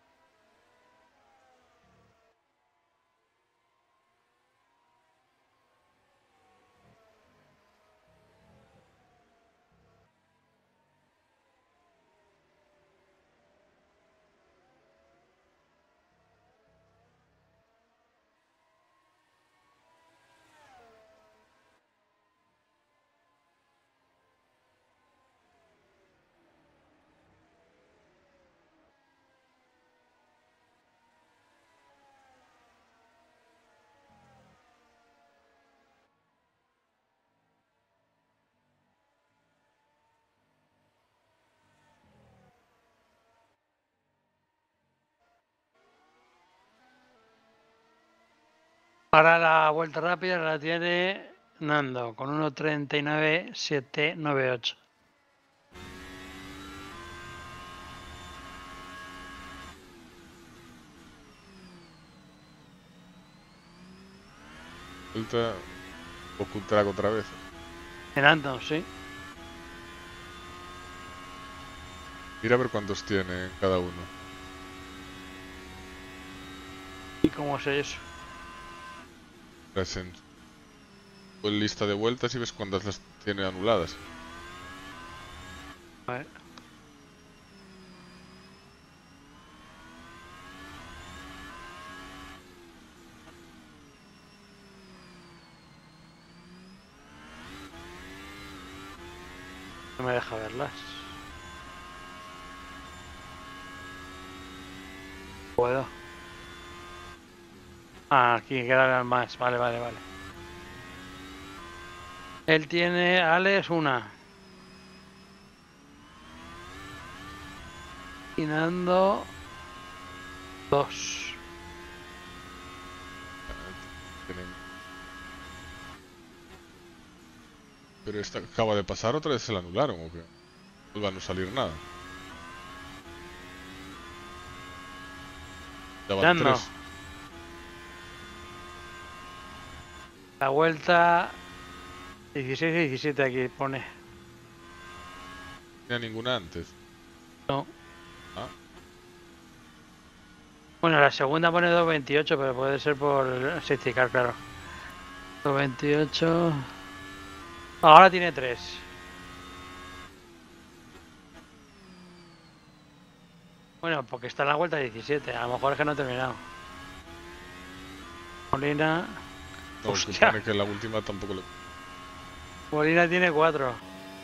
Ahora la vuelta rápida la tiene Nando con uno treinta y nueve siete nueve ocho. Vuelta ocultará otra vez. En Nando, sí. Mira a ver cuántos tiene cada uno. ¿Y cómo sé eso? Ves en tu lista de vueltas y ves cuántas las tiene anuladas. A ver. No me deja verlas. Puedo. Ah, aquí quedan más. Vale, vale, vale. Él tiene, Alex, una. Y Nando, dos. Tienen- Pero esta acaba de pasar, otra vez se la anularon o qué. No va a no salir nada. Ya van Nando. tres. La vuelta dieciséis y diecisiete aquí pone. No tenía ninguna antes. No. Ah, Bueno, la segunda pone dos veintiocho, pero puede ser por el safety car, claro. dos veintiocho. Ahora tiene tres. Bueno, porque está en la vuelta diecisiete. A lo mejor es que no ha terminado. Molina. no, que Hostia. pone que la última tampoco le... Molina tiene cuatro.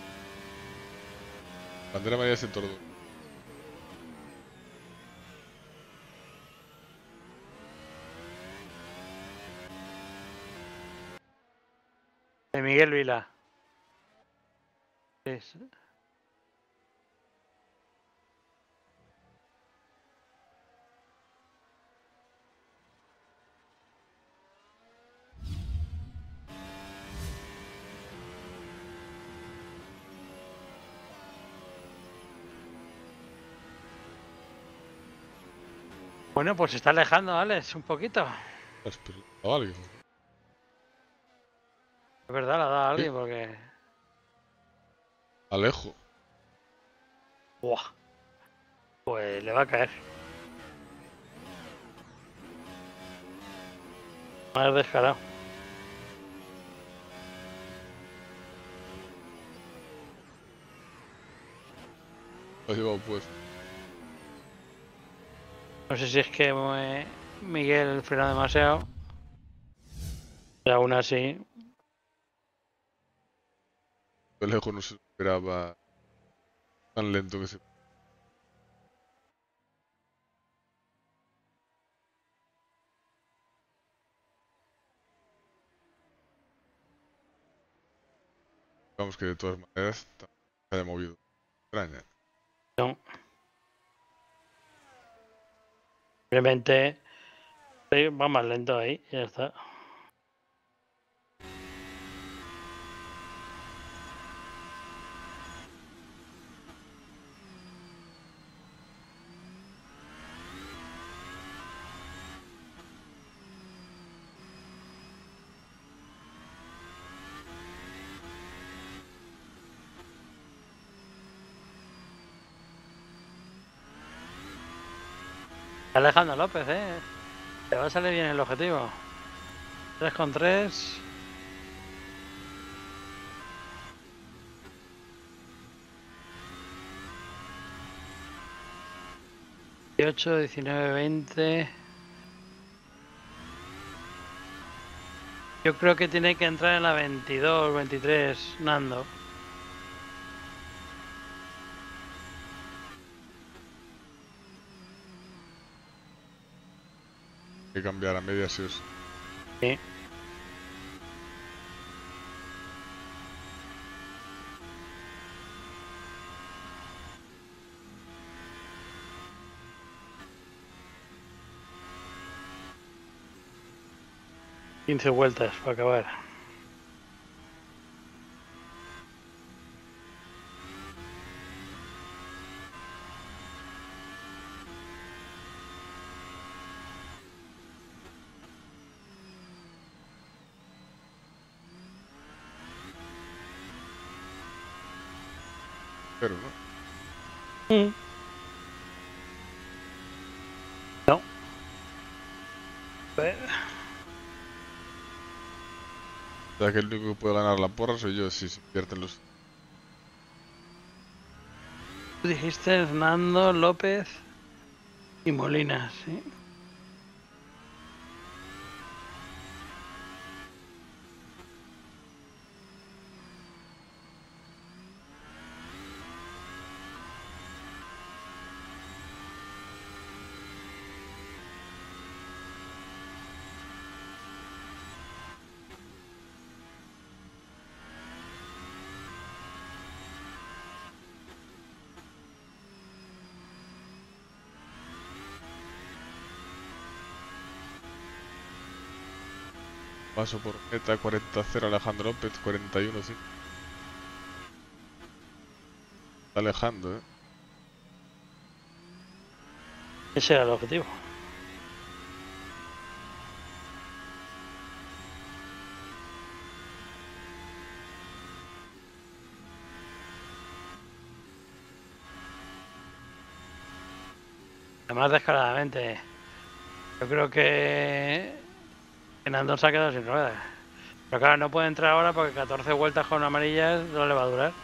Bandera María se tordó. De Miguel Vila. Es- Bueno, pues se está alejando, Alex, un poquito. Has perdido a alguien. Es verdad, la ha dado a Sí. alguien porque. Alejo. Buah. Pues le va a caer. Más descarado. Lo has llevado pues. No sé si es que me- Miguel frena demasiado. Y aún así. Alejo no se esperaba tan lento que se... Vamos que de todas maneras tampoco se haya movido. Extraña. No. Simplemente. sí, va más lento ahí. Y ya está. Alejandro López, eh. Te va a salir bien el objetivo. tres con tres. dieciocho, diecinueve, veinte. Yo creo que tiene que entrar en la veintidós, veintitrés, Nando. Hay que cambiar a medias sí o sí. Sí. quince vueltas para acabar. Pero no. Mm. No. Pero... O sea que el único que puede ganar la porra soy yo si se invierten los... Tú dijiste Hernando, López y Molina, sí. Paso por meta, cuarenta cero Alejandro López, cuarenta y uno cinco. Está alejando, eh. Ese era el objetivo. Además, descaradamente, yo creo que Fernando se ha quedado sin ruedas. Pero claro, no puede entrar ahora porque catorce vueltas con amarillas no le va a durar.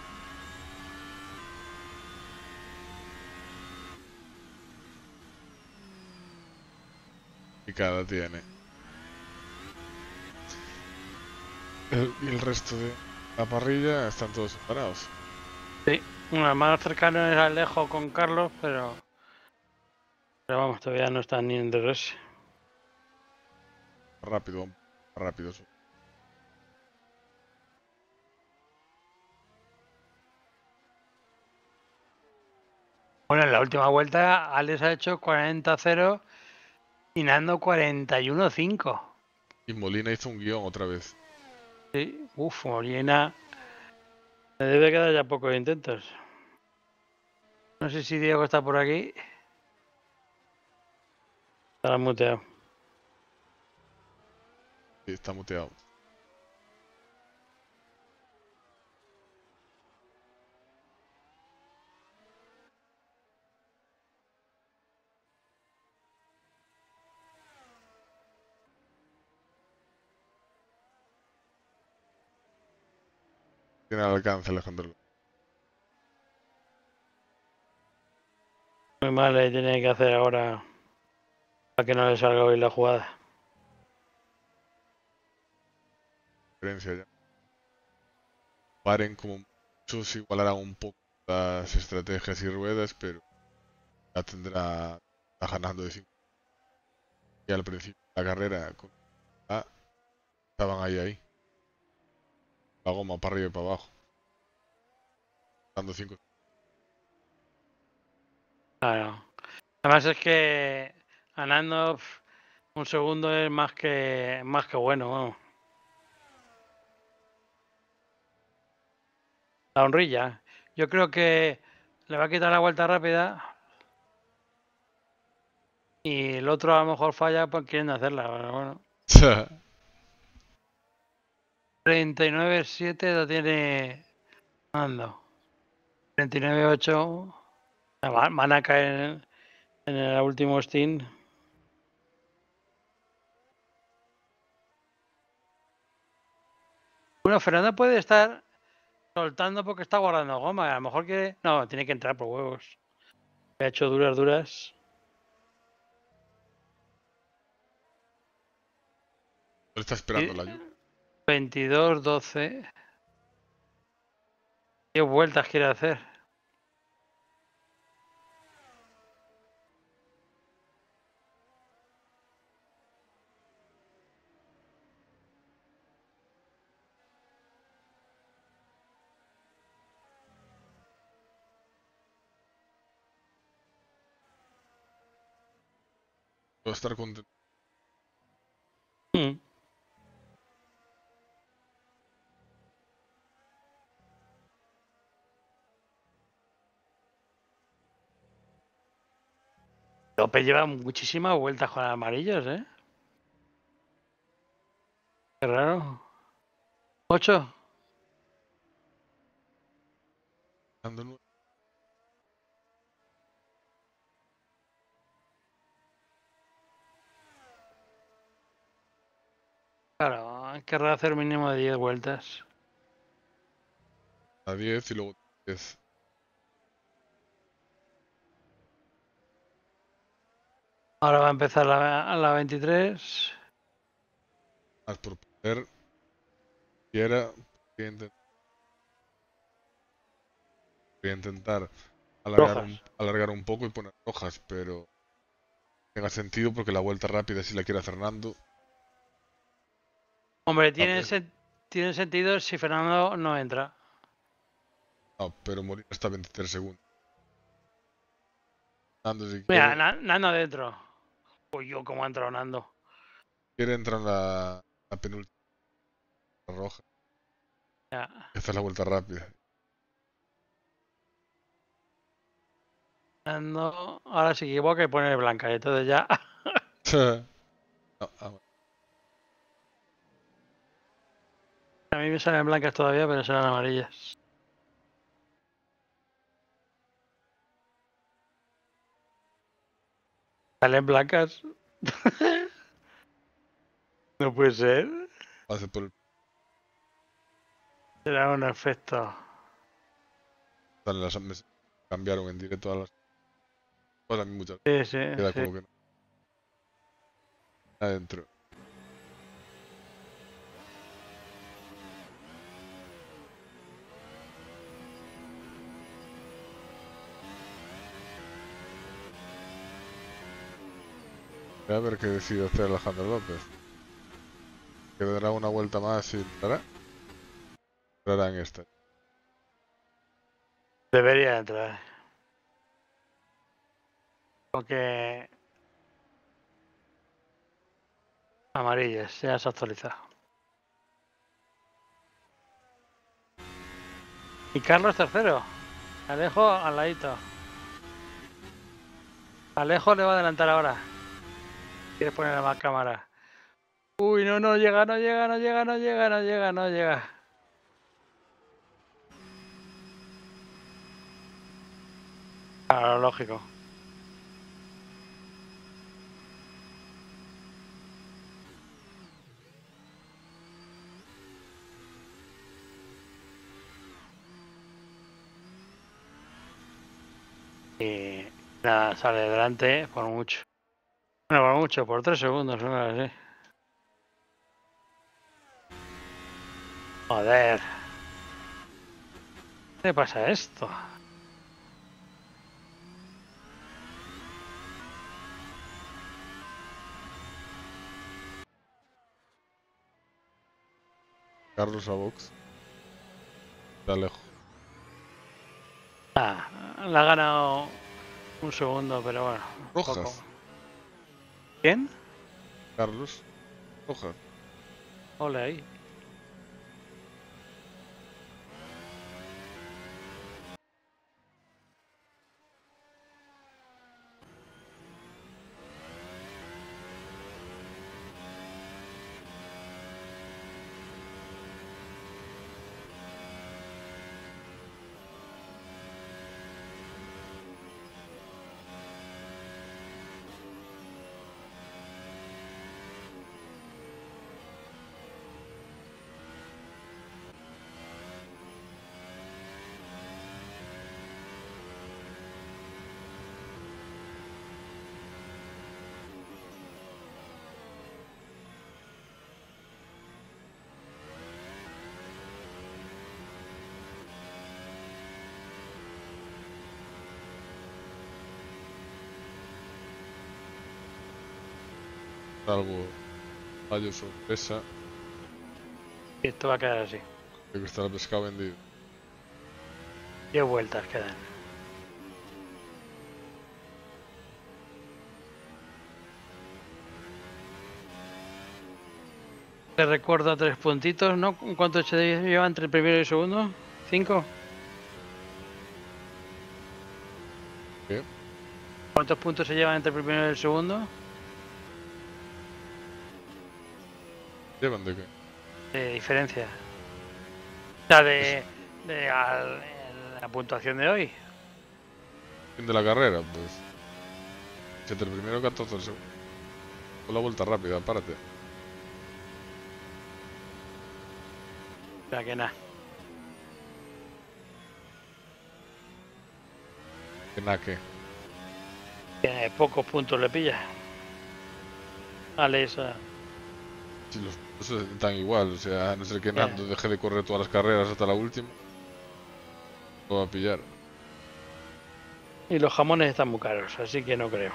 Y cada tiene. El, y el resto de la parrilla están todos separados. Sí, una más cercana es Alejo con Carlos, pero... Pero vamos, todavía no están ni en D R S. Rápido, rápido. Bueno, en la última vuelta Alex ha hecho cuarenta cero y Nando cuarenta y uno cinco. Y Molina hizo un guión otra vez. Sí, uff, Molina. Me debe quedar ya pocos intentos. No sé si Diego está por aquí. Está muteado. Sí, está muteado. Tiene al alcance Alejandro López. Muy mal le tiene que hacer ahora para que no le salga hoy la jugada. Diferencia ya. Paren como muchos, igualarán un poco las estrategias y ruedas, pero ya tendrá, está ganando de cinco. Y al principio de la carrera con A, estaban ahí ahí. La goma para arriba y para abajo. Dando cinco. Claro. Además es que ganando pf, un segundo es más que más que bueno, vamos. La honrilla. Yo creo que le va a quitar la vuelta rápida y el otro a lo mejor falla por queriendo hacerla. Pero bueno. treinta y nueve siete lo tiene Nando. treinta y nueve ocho. Van a caer en el último Steam. Bueno, Fernando puede estar soltando porque está guardando goma. A lo mejor que... No, tiene que entrar por huevos. Ha hecho duras, duras. Él está esperando la lluvia. veintidós doce. ¿Qué vueltas quiere hacer? Va a estar contento. Mm. López lleva muchísimas vueltas con amarillos, ¿eh? Qué raro. ¿Ocho? Claro, querrá hacer mínimo de diez vueltas. A diez y luego diez. Ahora va a empezar la, a la veintitrés. Más por poder. Quiera. Voy a intentar, voy a intentar alargar, un, alargar un poco y poner rojas, pero tenga sentido porque la vuelta rápida si la quiere Fernando. Hombre, tiene, se, tiene sentido si Fernando no entra. No, pero morir hasta veintitrés segundos. Nando, si Mira, quiere, Nando adentro. Uy, yo como ha entrado Nando. quiere entrar en la, la penúltima roja. Ya. Esta es la vuelta rápida. Nando, ahora se equivoca y pone blanca. Y entonces ya. No, ah, A mí me salen blancas todavía, pero serán amarillas. ¿Salen blancas? No puede ser. pase por el. Será un efecto. Dale, las me cambiaron en directo a las. Pues a mí muchas. Sí, sí, Queda sí. como que no. Adentro. Voy a ver qué decide hacer Alejandro López. Que dará una vuelta más y entrará. Entrará en esta. Debería entrar. Porque amarillas, ya se ha actualizado. Y Carlos tercero. Alejo al ladito. Alejo le va a adelantar ahora. ¿Quieres poner la cámara? Uy, no, no llega, no llega, no llega, no llega, no llega, no llega. Claro, lógico. Y nada, sale delante por mucho. Bueno, por mucho, por tres segundos, una vez así. Joder. ¿Qué le pasa a esto? Carlos a box. De Alejo. Ah, le ha ganado un segundo, pero bueno. Rojas. Poco. ¿Quién? Carlos. Rojas. Ole ahí. Algo. Fallo sorpresa. Y esto va a quedar así. De que está el pescado vendido. Diez vueltas quedan. Te recuerdo tres puntitos, ¿no? ¿Cuánto se lleva entre el primero y el segundo? ¿Cinco? ¿Qué? ¿Cuántos puntos se llevan entre el primero y el segundo? ¿Llevan de qué? De diferencia. O sea, de, de al, la puntuación de hoy. Fin de la carrera, pues. Si entre el primero y catorce el segundo. Con la vuelta rápida, aparte. O sea que nada. Que nada, que. Que pocos puntos le pilla. Alex. Si los puntos están igual, o sea, a no ser que Ya. Nando deje de correr todas las carreras hasta la última. Lo va a pillar. Y los jamones están muy caros, así que no creo.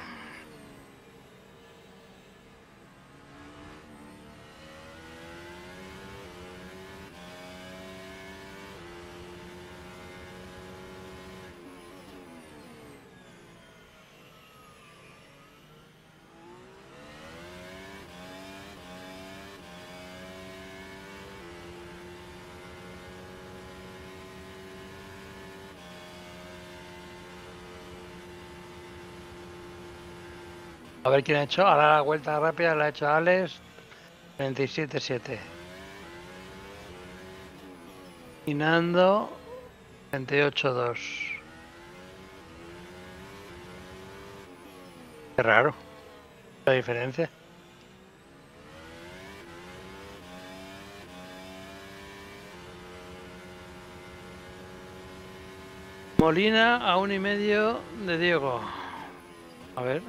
A ver quién ha hecho. Ahora la vuelta rápida la ha hecho Alex. veintisiete siete. Y Nando. veintiocho dos. Qué raro. La diferencia. Molina a un y medio de Diego. A ver.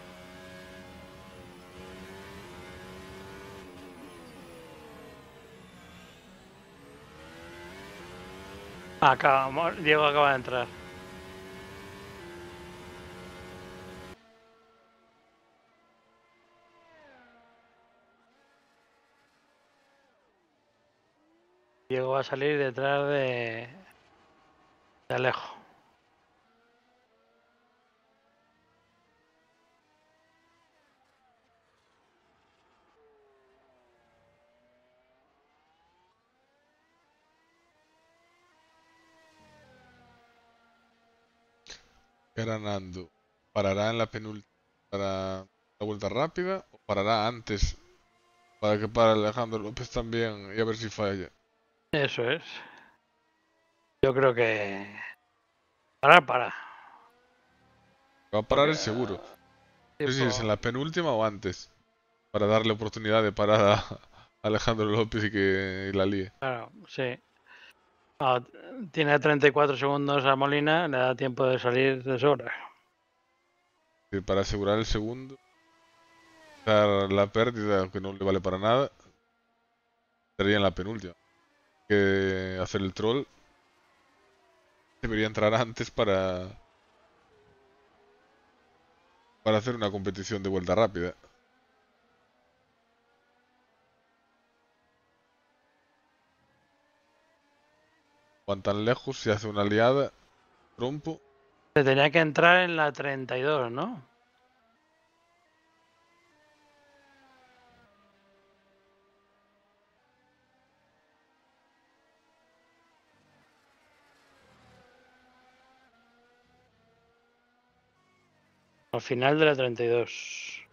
Acaba, Diego acaba de entrar. Diego va a salir detrás de, de Alejo. Era Nando. ¿Parará en la penúltima para la vuelta rápida? ¿O parará antes para que para Alejandro López también y a ver si falla? Eso es. Yo creo que... Parar, para. Va a parar es seguro. No sé si es en Tipo, la penúltima o antes. Para darle oportunidad de parar a Alejandro López y que la líe. claro, sí. Ah, tiene treinta y cuatro segundos a Molina, le da tiempo de salir de sobra. Y para asegurar el segundo, dar la pérdida, aunque no le vale para nada, estaría en la penúltima. Que hacer el troll debería entrar antes para para hacer una competición de vuelta rápida. Van tan lejos, se hace una liada, trompo. Se tenía que entrar en la treinta y dos, ¿no? Al final de la treinta y dos.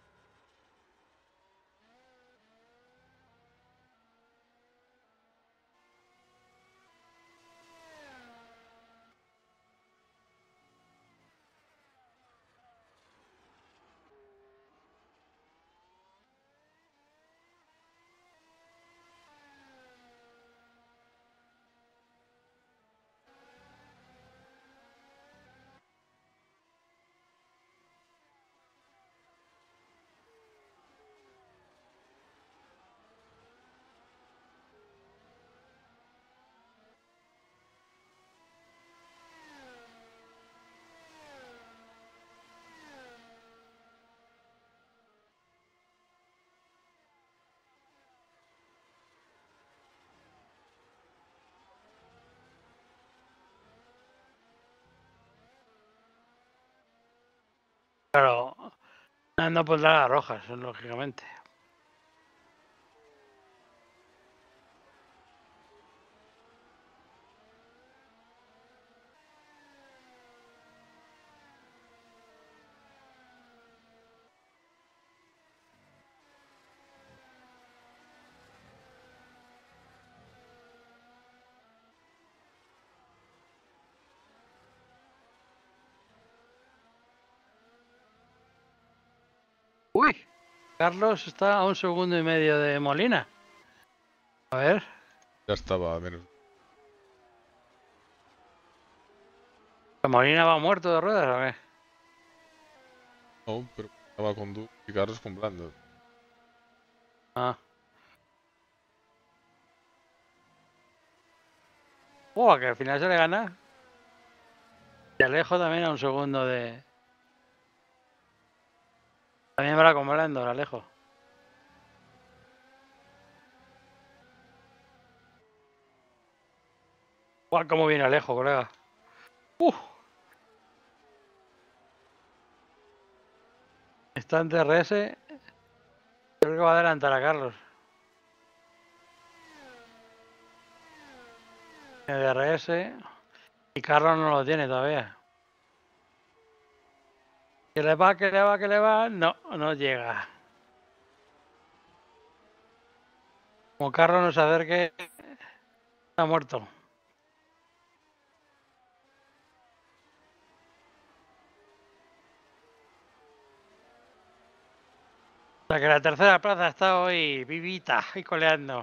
Claro, no pondrá las rojas, lógicamente. Uy, Carlos está a un segundo y medio de Molina. A ver. Ya estaba a menos. ¿Molina va muerto de ruedas o qué? No, pero estaba con Du y Carlos con Brando. Ah. Oh, que al final se le gana. Y Alejo también a un segundo de... También va con Brando, Alejo. ¡Guau! ¿Cómo viene Alejo, colega? ¡Uh! Está en D R S. Creo que va a adelantar a Carlos. En D R S. Y Carlos no lo tiene todavía. Que le va, que le va, que le va. No, no llega. Como Carlos no se acerque, está muerto. O sea que la tercera plaza está hoy vivita y coleando.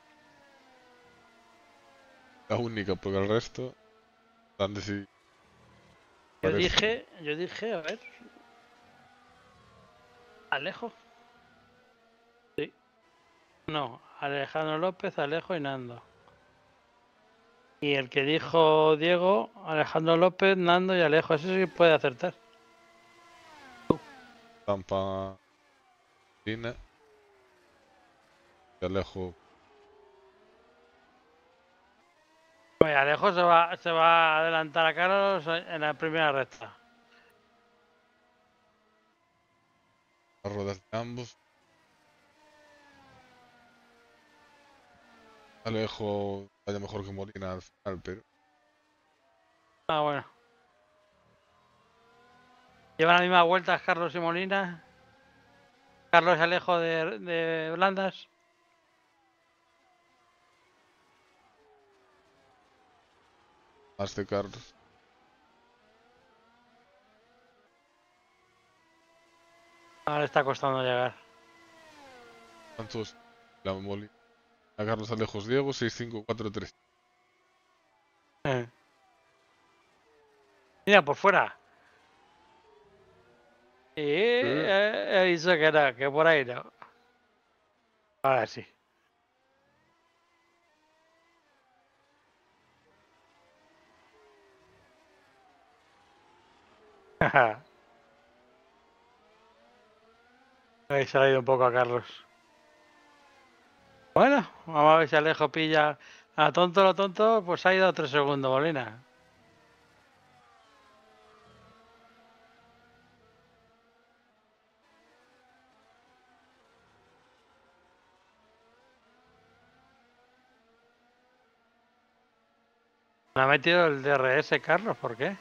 La única, porque el resto están decididos. Yo Parece. dije, yo dije, a ver. Alejo. Sí. No, Alejandro López, Alejo y Nando. Y el que dijo Diego, Alejandro López, Nando y Alejo. Ese sí puede acertar. Tampa. Lina. Y Alejo. Oye, Alejo se va, se va a adelantar a Carlos en la primera recta. Las ruedas de ambos. Alejo vaya mejor que Molina al final, pero. Ah, bueno. Llevan las mismas vueltas Carlos y Molina. Carlos y Alejo de, de Blandas. Más de Carlos. Ahora le está costando llegar. ¿Cuántos? La Molina. A Carlos Alejos Diego, seis cinco cuatro tres. Eh. Mira, por fuera. Y eh, he dicho que no, que por ahí no. Ahora sí. Ahí se le ha ido un poco a Carlos. Bueno, vamos a ver si Alejo pilla a tonto lo tonto, pues ha ido a tres segundos, Molina. Me ha metido el D R S, Carlos, ¿por qué?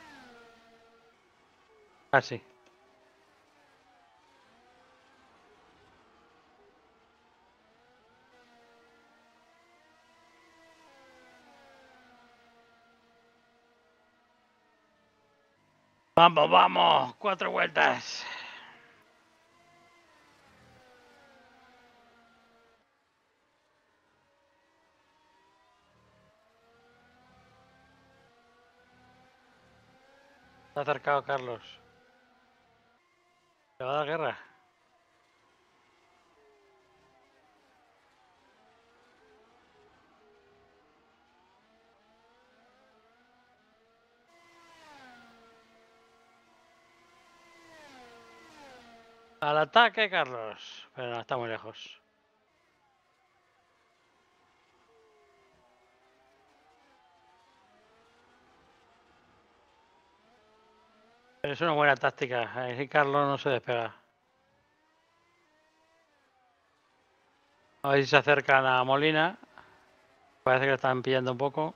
Ah, sí. Vamos, vamos, cuatro vueltas. Se ha acercado Carlos. ¿Le va a dar guerra? Al ataque, Carlos. Pero no, está muy lejos. Pero es una buena táctica. Ahí Carlos no se despega. A ver si se acercan a Molina. Parece que le están pillando un poco.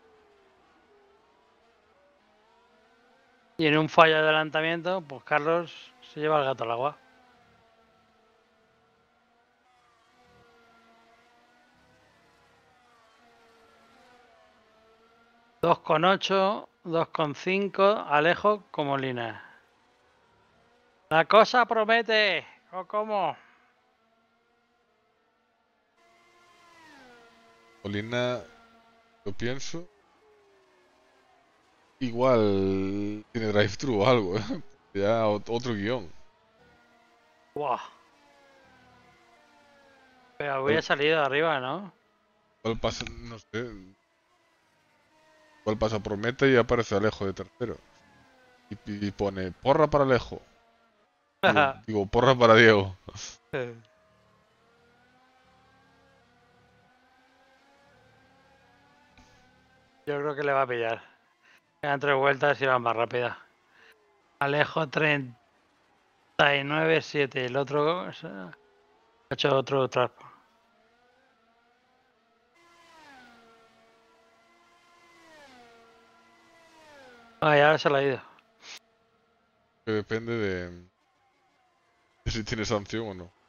Y en un fallo de adelantamiento, pues Carlos se lleva el gato al agua. dos con ocho, dos con cinco, Alejo con Molina. La cosa promete. ¿O cómo? Molina, lo pienso. Igual tiene drive-thru o algo, ¿eh? Ya otro guión. Buah. Pero había salido arriba, ¿no? ¿Cuál pasa? No sé. ¿Cuál pasa por meta y aparece Alejo de tercero? Y, y pone porra para Alejo. Digo, digo, porra para Diego. Yo creo que le va a pillar. Quedan tres vueltas y va más rápida. Alejo treinta y nueve siete. El otro ha hecho otro trap. Ah, ya se la ha ido. Que depende de, de si tiene sanción o no.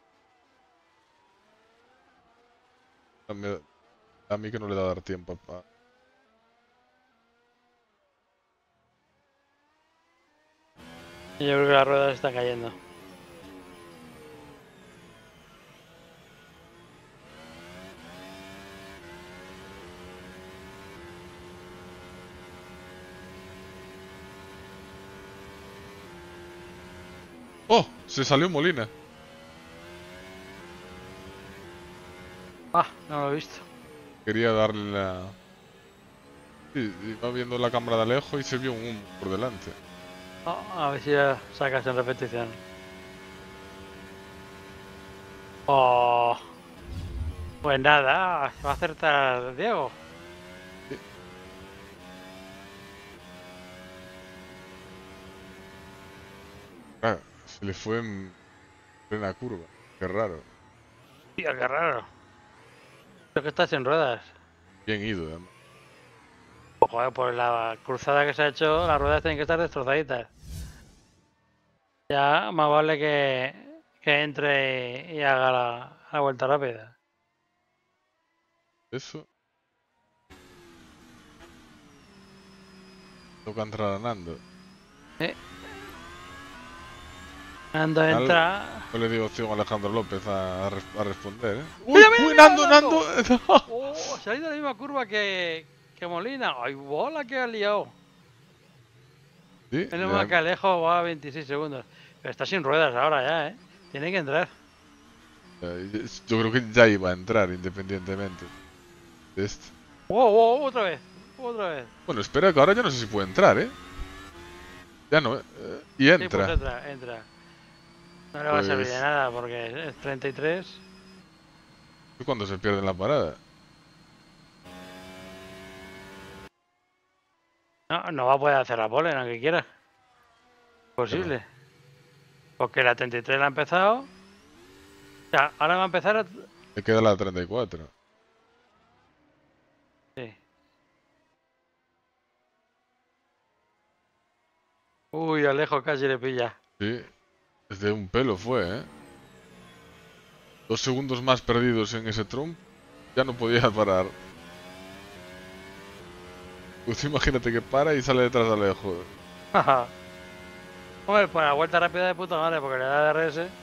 A mí, a mí que no le da a dar tiempo a... Yo creo que la rueda se está cayendo. ¡Oh! Se salió Molina. Ah, no lo he visto. Quería darle la... Sí, iba viendo la cámara de Alejo y se vio un humo por delante. Oh, a ver si ya sacas en repetición. Oh. Pues nada, se va a acertar Diego. Sí. Ah, se le fue en plena curva. Qué raro. Tío, qué raro. Creo que estás en ruedas. Bien ido, además. Joder, por la cruzada que se ha hecho, las ruedas tienen que estar destrozaditas. Ya más vale que, que entre y, y haga la, la vuelta rápida. Eso. Toca entrar a Nando. ¿Eh? Nando Al- entra. No le dio opción a Alejandro López a, a res- a responder, ¿eh? ¡Uy, ¡Mira, mira, uy, mira, Nando, Nando! Nando! ¡Oh! Se ha ido a la misma curva que, que Molina. ¡Ay, bola que ha liado! Sí, Menos ya- mal que Alejo va a veintiséis segundos. Pero está sin ruedas ahora ya, ¿eh? Tiene que entrar. eh, yo creo que ya iba a entrar independientemente de esto. ¡Wow, wow! Otra vez. Otra vez. Bueno, espera que ahora ya no sé si puede entrar, ¿eh? Ya no, ¿eh? Y Sí, pues entra. entra, entra. No le va a servir de Pues nada porque es treinta y tres. es cuando se pierde en la parada. No, no va a poder hacer la pole, aunque quiera. Posible. Porque la treinta y tres la ha empezado. O sea, ahora va a empezar a... Le queda la treinta y cuatro. Sí. Uy, Alejo casi le pilla. Sí, desde un pelo fue, ¿eh? Dos segundos más perdidos en ese trompo. Ya no podía parar. Pues imagínate que para y sale detrás de Alejo. Hombre, pues la vuelta rápida de puta madre porque le da D R S.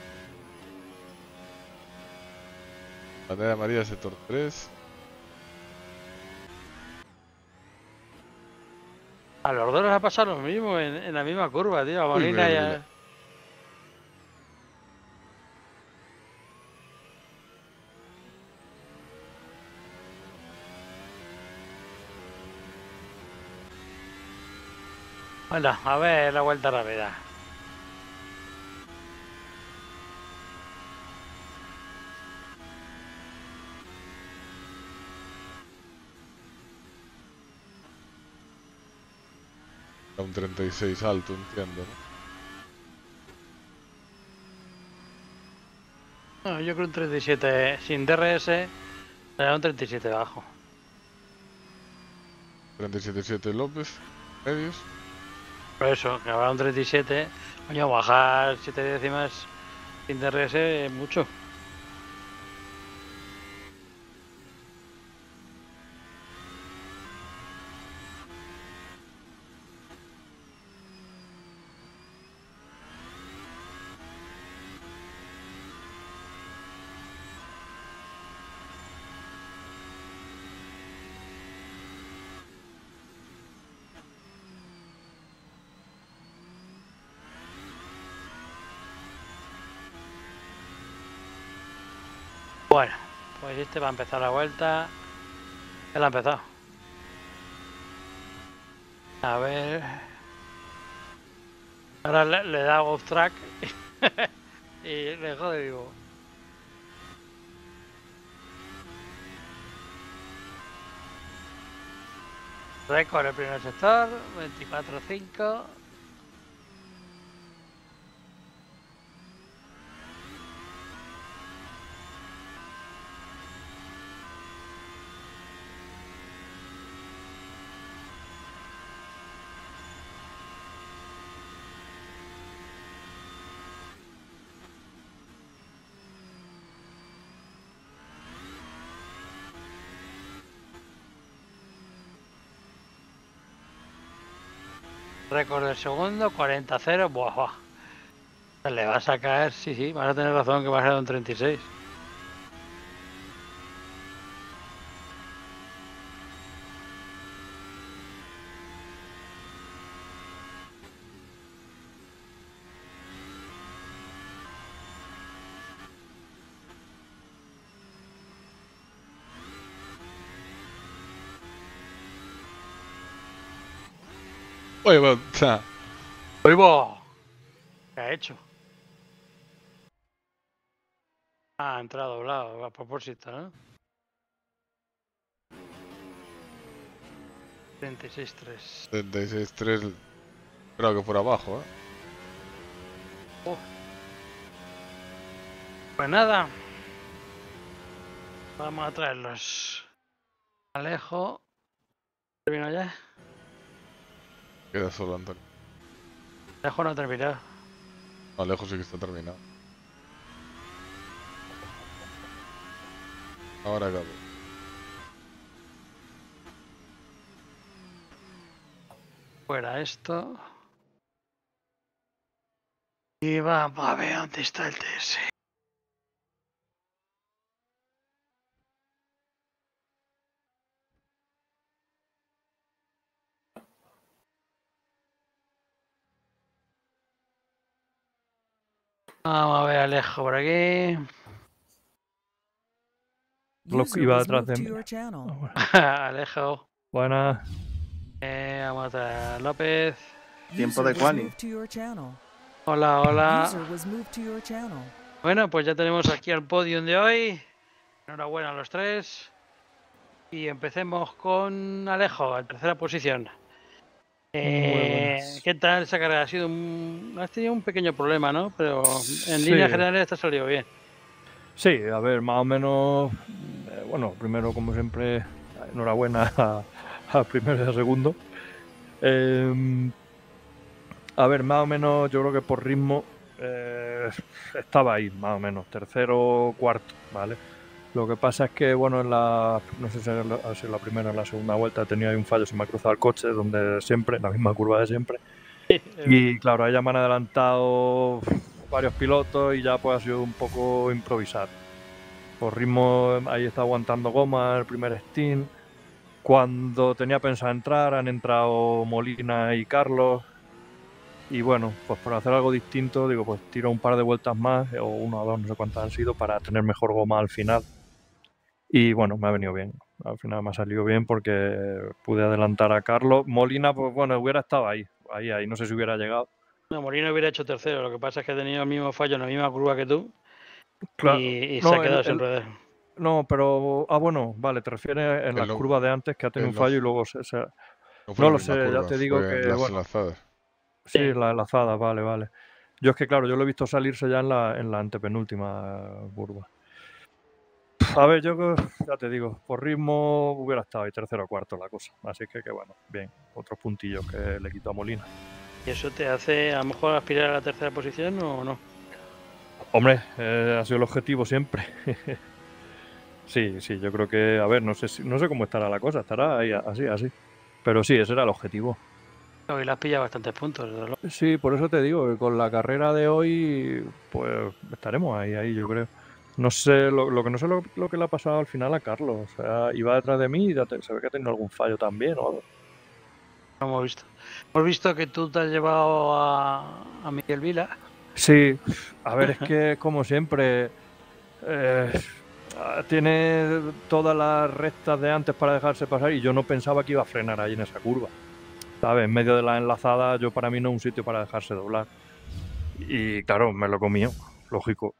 Bandera amarilla, sector tres. A los dos les ha pasado lo mismo en, en la misma curva, tío. A Uy, Molina mira, ya... mira. Bueno, a ver la vuelta rápida. A un treinta y seis alto, entiendo, ¿no? No, yo creo un treinta y siete sin D R S, será un treinta y siete bajo. treinta y siete siete López, medios. Por eso, que habrá un treinta y siete. Coño, bajar siete décimas sin D R S es mucho. Bueno, pues este va a empezar la vuelta. Él ha empezado. A ver. Ahora le, le da off track y le jode vivo. Récord el primer sector, veinticuatro cinco. Récord del segundo, cuarenta cero. Buah, buah. Le vas a caer, sí, sí, vas a tener razón que va a ser un treinta y seis. Oye, bueno, o sea, ¡Oigo! ¿Qué ha hecho? Ah, ha entrado doblado, a propósito, ¿no? treinta y seis tres. treinta y seis tres. Creo que por abajo, ¿eh? Oh. Pues nada. Vamos a traerlos. Alejo. ¿Terminó ya? Queda solo Antonio. Alejo no ha terminado. Alejo sí que está terminado. Ahora acabo. Fuera esto. Y vamos a ver dónde está el T S. Vamos a ver Alejo por aquí. Lo que iba detrás de mí. Alejo. Buenas. Eh, vamos a traer a López. Tiempo de quali. Hola, hola. Bueno, pues ya tenemos aquí el podium de hoy. Enhorabuena a los tres. Y empecemos con Alejo, en tercera posición. Eh, ¿Qué tal esa carrera? Ha sido un... Has tenido un pequeño problema, ¿no? Pero en Sí. líneas generales te ha salido bien. Sí, a ver, más o menos. eh, bueno, primero, como siempre, enhorabuena a, a primero y a segundo. Eh, a ver, más o menos, yo creo que por ritmo eh, estaba ahí, más o menos, tercero, cuarto, ¿vale? Lo que pasa es que, bueno, en la, no sé si ha sido la primera o la segunda vuelta, tenía ahí un fallo, se me ha cruzado el coche, donde siempre, la misma curva de siempre. Y claro, ahí ya me han adelantado varios pilotos y ya pues ha sido un poco improvisar. Por ritmo, ahí está aguantando goma el primer stint. Cuando tenía pensado entrar, han entrado Molina y Carlos. Y bueno, pues por hacer algo distinto, digo, pues tiro un par de vueltas más, o una o dos, no sé cuántas han sido, para tener mejor goma al final. Y bueno, me ha venido bien. Al final me ha salido bien porque pude adelantar a Carlos. Molina, pues bueno, hubiera estado ahí, ahí, ahí. No sé si hubiera llegado. No, Molina hubiera hecho tercero. Lo que pasa es que ha tenido el mismo fallo en la misma curva que tú. Claro, Y, y no, se ha quedado el- siempre. el- No, pero... Ah, bueno, vale, te refieres en En las lo- curvas de antes que ha tenido en un fallo los- y luego se... se- No fue No la lo misma sé, ya curva, te digo fue en que, las bueno, enlazadas. sí, Sí. la enlazada, vale, vale. Yo es que, claro, yo lo he visto salirse ya en la, en la antepenúltima curva. A ver, yo que- ya te digo, por ritmo hubiera estado ahí tercero o cuarto la cosa. Así que, que bueno, bien, otros puntillos que le quito a Molina. ¿Y eso te hace a lo mejor aspirar a la tercera posición o no? Hombre, eh, ha sido el objetivo siempre. Sí, sí, yo creo que, a ver, no sé si, no sé cómo estará la cosa, estará ahí así, así. Pero sí, ese era el objetivo. Hoy le has pillado bastantes puntos, desde luego. Sí, por eso te digo que con la carrera de hoy, pues estaremos ahí, ahí, yo creo. No sé, lo, lo que no sé lo, lo que le ha pasado al final a Carlos. O sea, iba detrás de mí y ya te- se ve que ha tenido algún fallo también o algo. No hemos visto. Hemos visto que tú te has llevado a, a Miguel Vila. Sí, a ver, es que como siempre, eh, tiene todas las rectas de antes para dejarse pasar y yo no pensaba que iba a frenar ahí en esa curva. ¿Sabes? En medio de la enlazada, yo para mí no es un sitio para dejarse doblar. Y claro, me lo comió, lógico.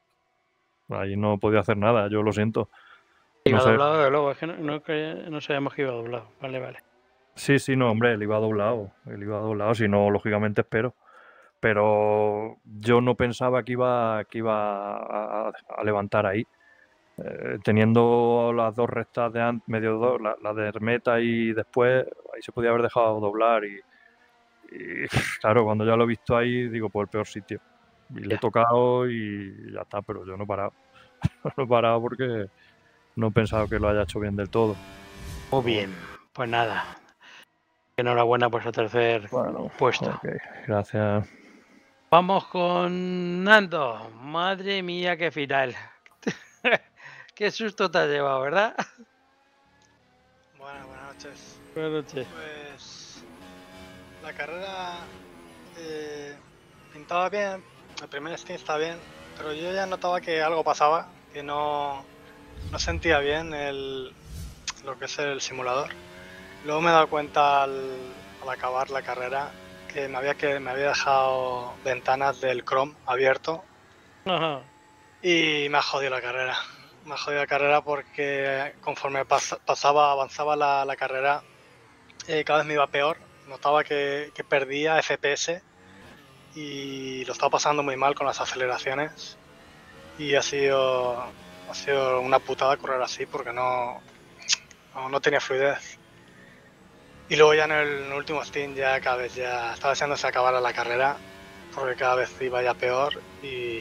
Ahí no podía hacer nada, yo lo siento. Iba no sé. doblado, de luego, es que no, no, no sabíamos que iba doblado. Vale, vale. Sí, sí, no, hombre, él iba doblado. Él iba doblado, si no, lógicamente espero. Pero yo no pensaba que iba, que iba a, a levantar ahí. Eh, teniendo las dos rectas de antes, medio dos, la, la de meta y después, ahí se podía haber dejado doblar. Y, y claro, cuando ya lo he visto ahí, digo, pues el peor sitio. Y le he tocado y ya está, pero yo no he parado. No he parado porque no he pensado que lo haya hecho bien del todo. Muy bien, pues nada. Enhorabuena por su tercer bueno, puesto. Okay, gracias. Vamos con Nando. Madre mía, qué final. Qué susto te has llevado, ¿verdad? Buenas, buenas noches. Buenas noches. Pues la carrera eh, pintaba bien, el primer stint está bien, pero yo ya notaba que algo pasaba, que no, no sentía bien el, lo que es el simulador. Luego me he dado cuenta al, al acabar la carrera que me había, que me había dejado ventanas del Chrome abierto. Ajá. Y me ha jodido la carrera. Me ha jodido la carrera porque conforme pas, pasaba, avanzaba la, la carrera, eh, cada vez me iba peor. Notaba que, que perdía F P S y lo estaba pasando muy mal con las aceleraciones. Y ha sido, ha sido una putada correr así porque no, no, no tenía fluidez. Y luego ya en el, en el último stint ya cada vez ya estaba deseando que se acabara la carrera porque cada vez iba ya peor y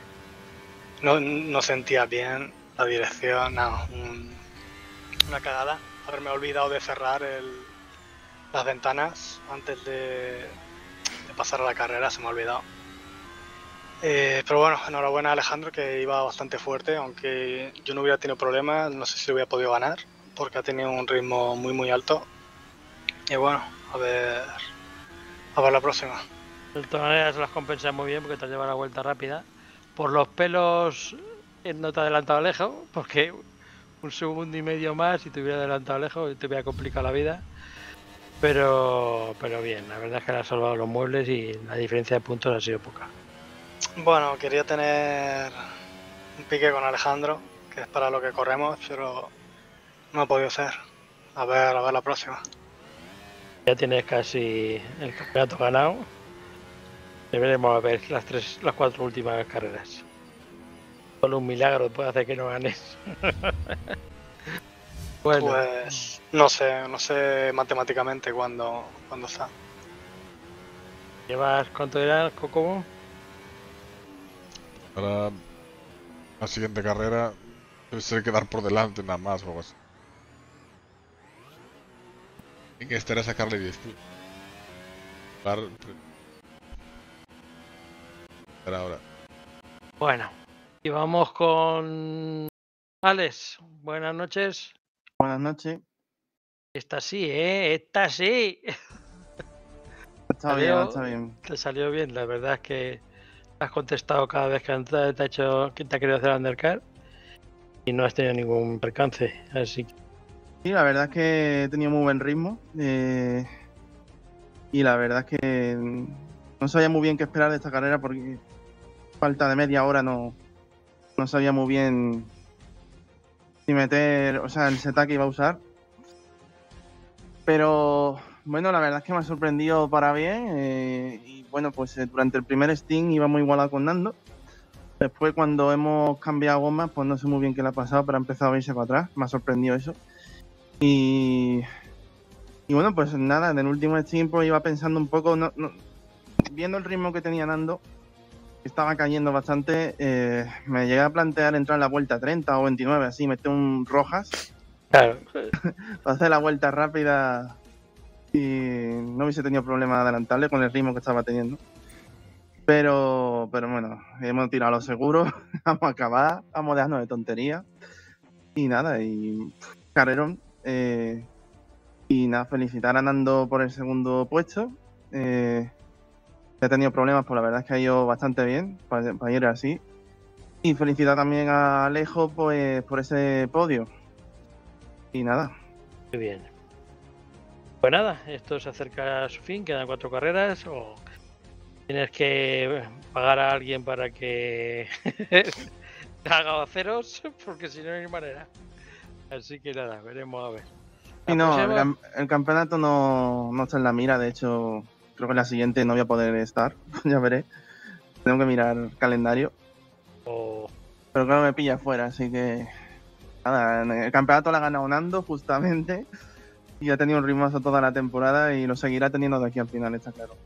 no, no sentía bien la dirección, no, un, una cagada, haberme olvidado de cerrar el, las ventanas antes de, de pasar a la carrera, se me ha olvidado. Eh, pero bueno, enhorabuena a Alejandro, que iba bastante fuerte, aunque yo no hubiera tenido problemas, no sé si lo hubiera podido ganar, porque ha tenido un ritmo muy muy alto. Y bueno, a ver, a ver la próxima. De todas maneras las compensas muy bien porque te has llevado la vuelta rápida. Por los pelos no te ha adelantado lejos, porque un segundo y medio más y te hubiera adelantado lejos y te hubiera complicado la vida. Pero, pero bien, la verdad es que le has salvado los muebles y la diferencia de puntos ha sido poca. Bueno, quería tener un pique con Alejandro, que es para lo que corremos, pero no ha podido ser. A ver, a ver la próxima. Ya tienes casi el campeonato ganado. Deberemos ver las tres, las cuatro últimas carreras. Solo un milagro puede hacer que no ganes. Bueno. Pues no sé, no sé matemáticamente cuándo, cuándo está. ¿Llevas cuánto era, Cocomo? Para la siguiente carrera debe ser quedar por delante nada más o algo así. En esta era sacarle diez puntos. Para ahora. Bueno, y vamos con Alex. Buenas noches. Buenas noches. Esta sí, ¿eh? Esta sí. Está salió, bien, está bien. Te salió bien, la verdad es que has contestado cada vez que te ha hecho, que te ha querido hacer undercar y no has tenido ningún percance, así que... Sí, la verdad es que he tenido muy buen ritmo eh, y la verdad es que no sabía muy bien qué esperar de esta carrera porque falta de media hora no, no sabía muy bien si meter, o sea, el setup que iba a usar. Pero bueno, la verdad es que me ha sorprendido para bien eh, y bueno, pues eh, durante el primer stint iba muy igualado con Nando. Después cuando hemos cambiado gomas, pues no sé muy bien qué le ha pasado, pero ha empezado a irse para atrás, me ha sorprendido eso. Y, y bueno, pues nada, en el último stint pues iba pensando un poco, no, no, viendo el ritmo que tenía Nando, que estaba cayendo bastante, eh, me llegué a plantear entrar en la vuelta treinta o veintinueve, así, meter un Rojas. Claro. Para hacer la vuelta rápida y no hubiese tenido problema de adelantarle con el ritmo que estaba teniendo. Pero, pero bueno, hemos tirado lo seguro, vamos a acabar, vamos a dejarnos de tonterías. Y nada, y carrerón. Eh, y nada, felicitar a Nando por el segundo puesto. Eh, he tenido problemas, pero la verdad es que ha ido bastante bien para, para ir así. Y felicidad también a Alejo pues, por ese podio. Y nada. Muy bien. Pues nada, esto se acerca a su fin, quedan cuatro carreras o tienes que pagar a alguien para que haga ceros, porque si no, no hay manera. Así que nada, veremos a ver. Y no, el, el campeonato no, no está en la mira, de hecho, creo que en la siguiente no voy a poder estar, ya veré. Tengo que mirar el calendario. Oh. Pero claro, me pilla fuera, así que nada, el campeonato lo ha ganado Nando, justamente. Y ha tenido un ritmazo toda la temporada y lo seguirá teniendo de aquí al final, está claro.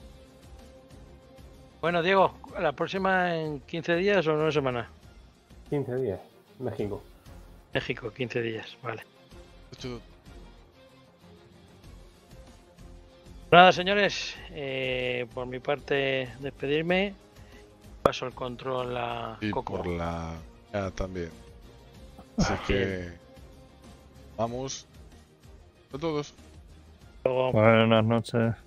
Bueno, Diego, ¿la próxima en quince días o en una semana? quince días, México. México, quince días, vale. Nada, señores, eh, por mi parte, despedirme. Paso el control a y Coco. por la ya también. Así que vamos a todos. Buenas noches.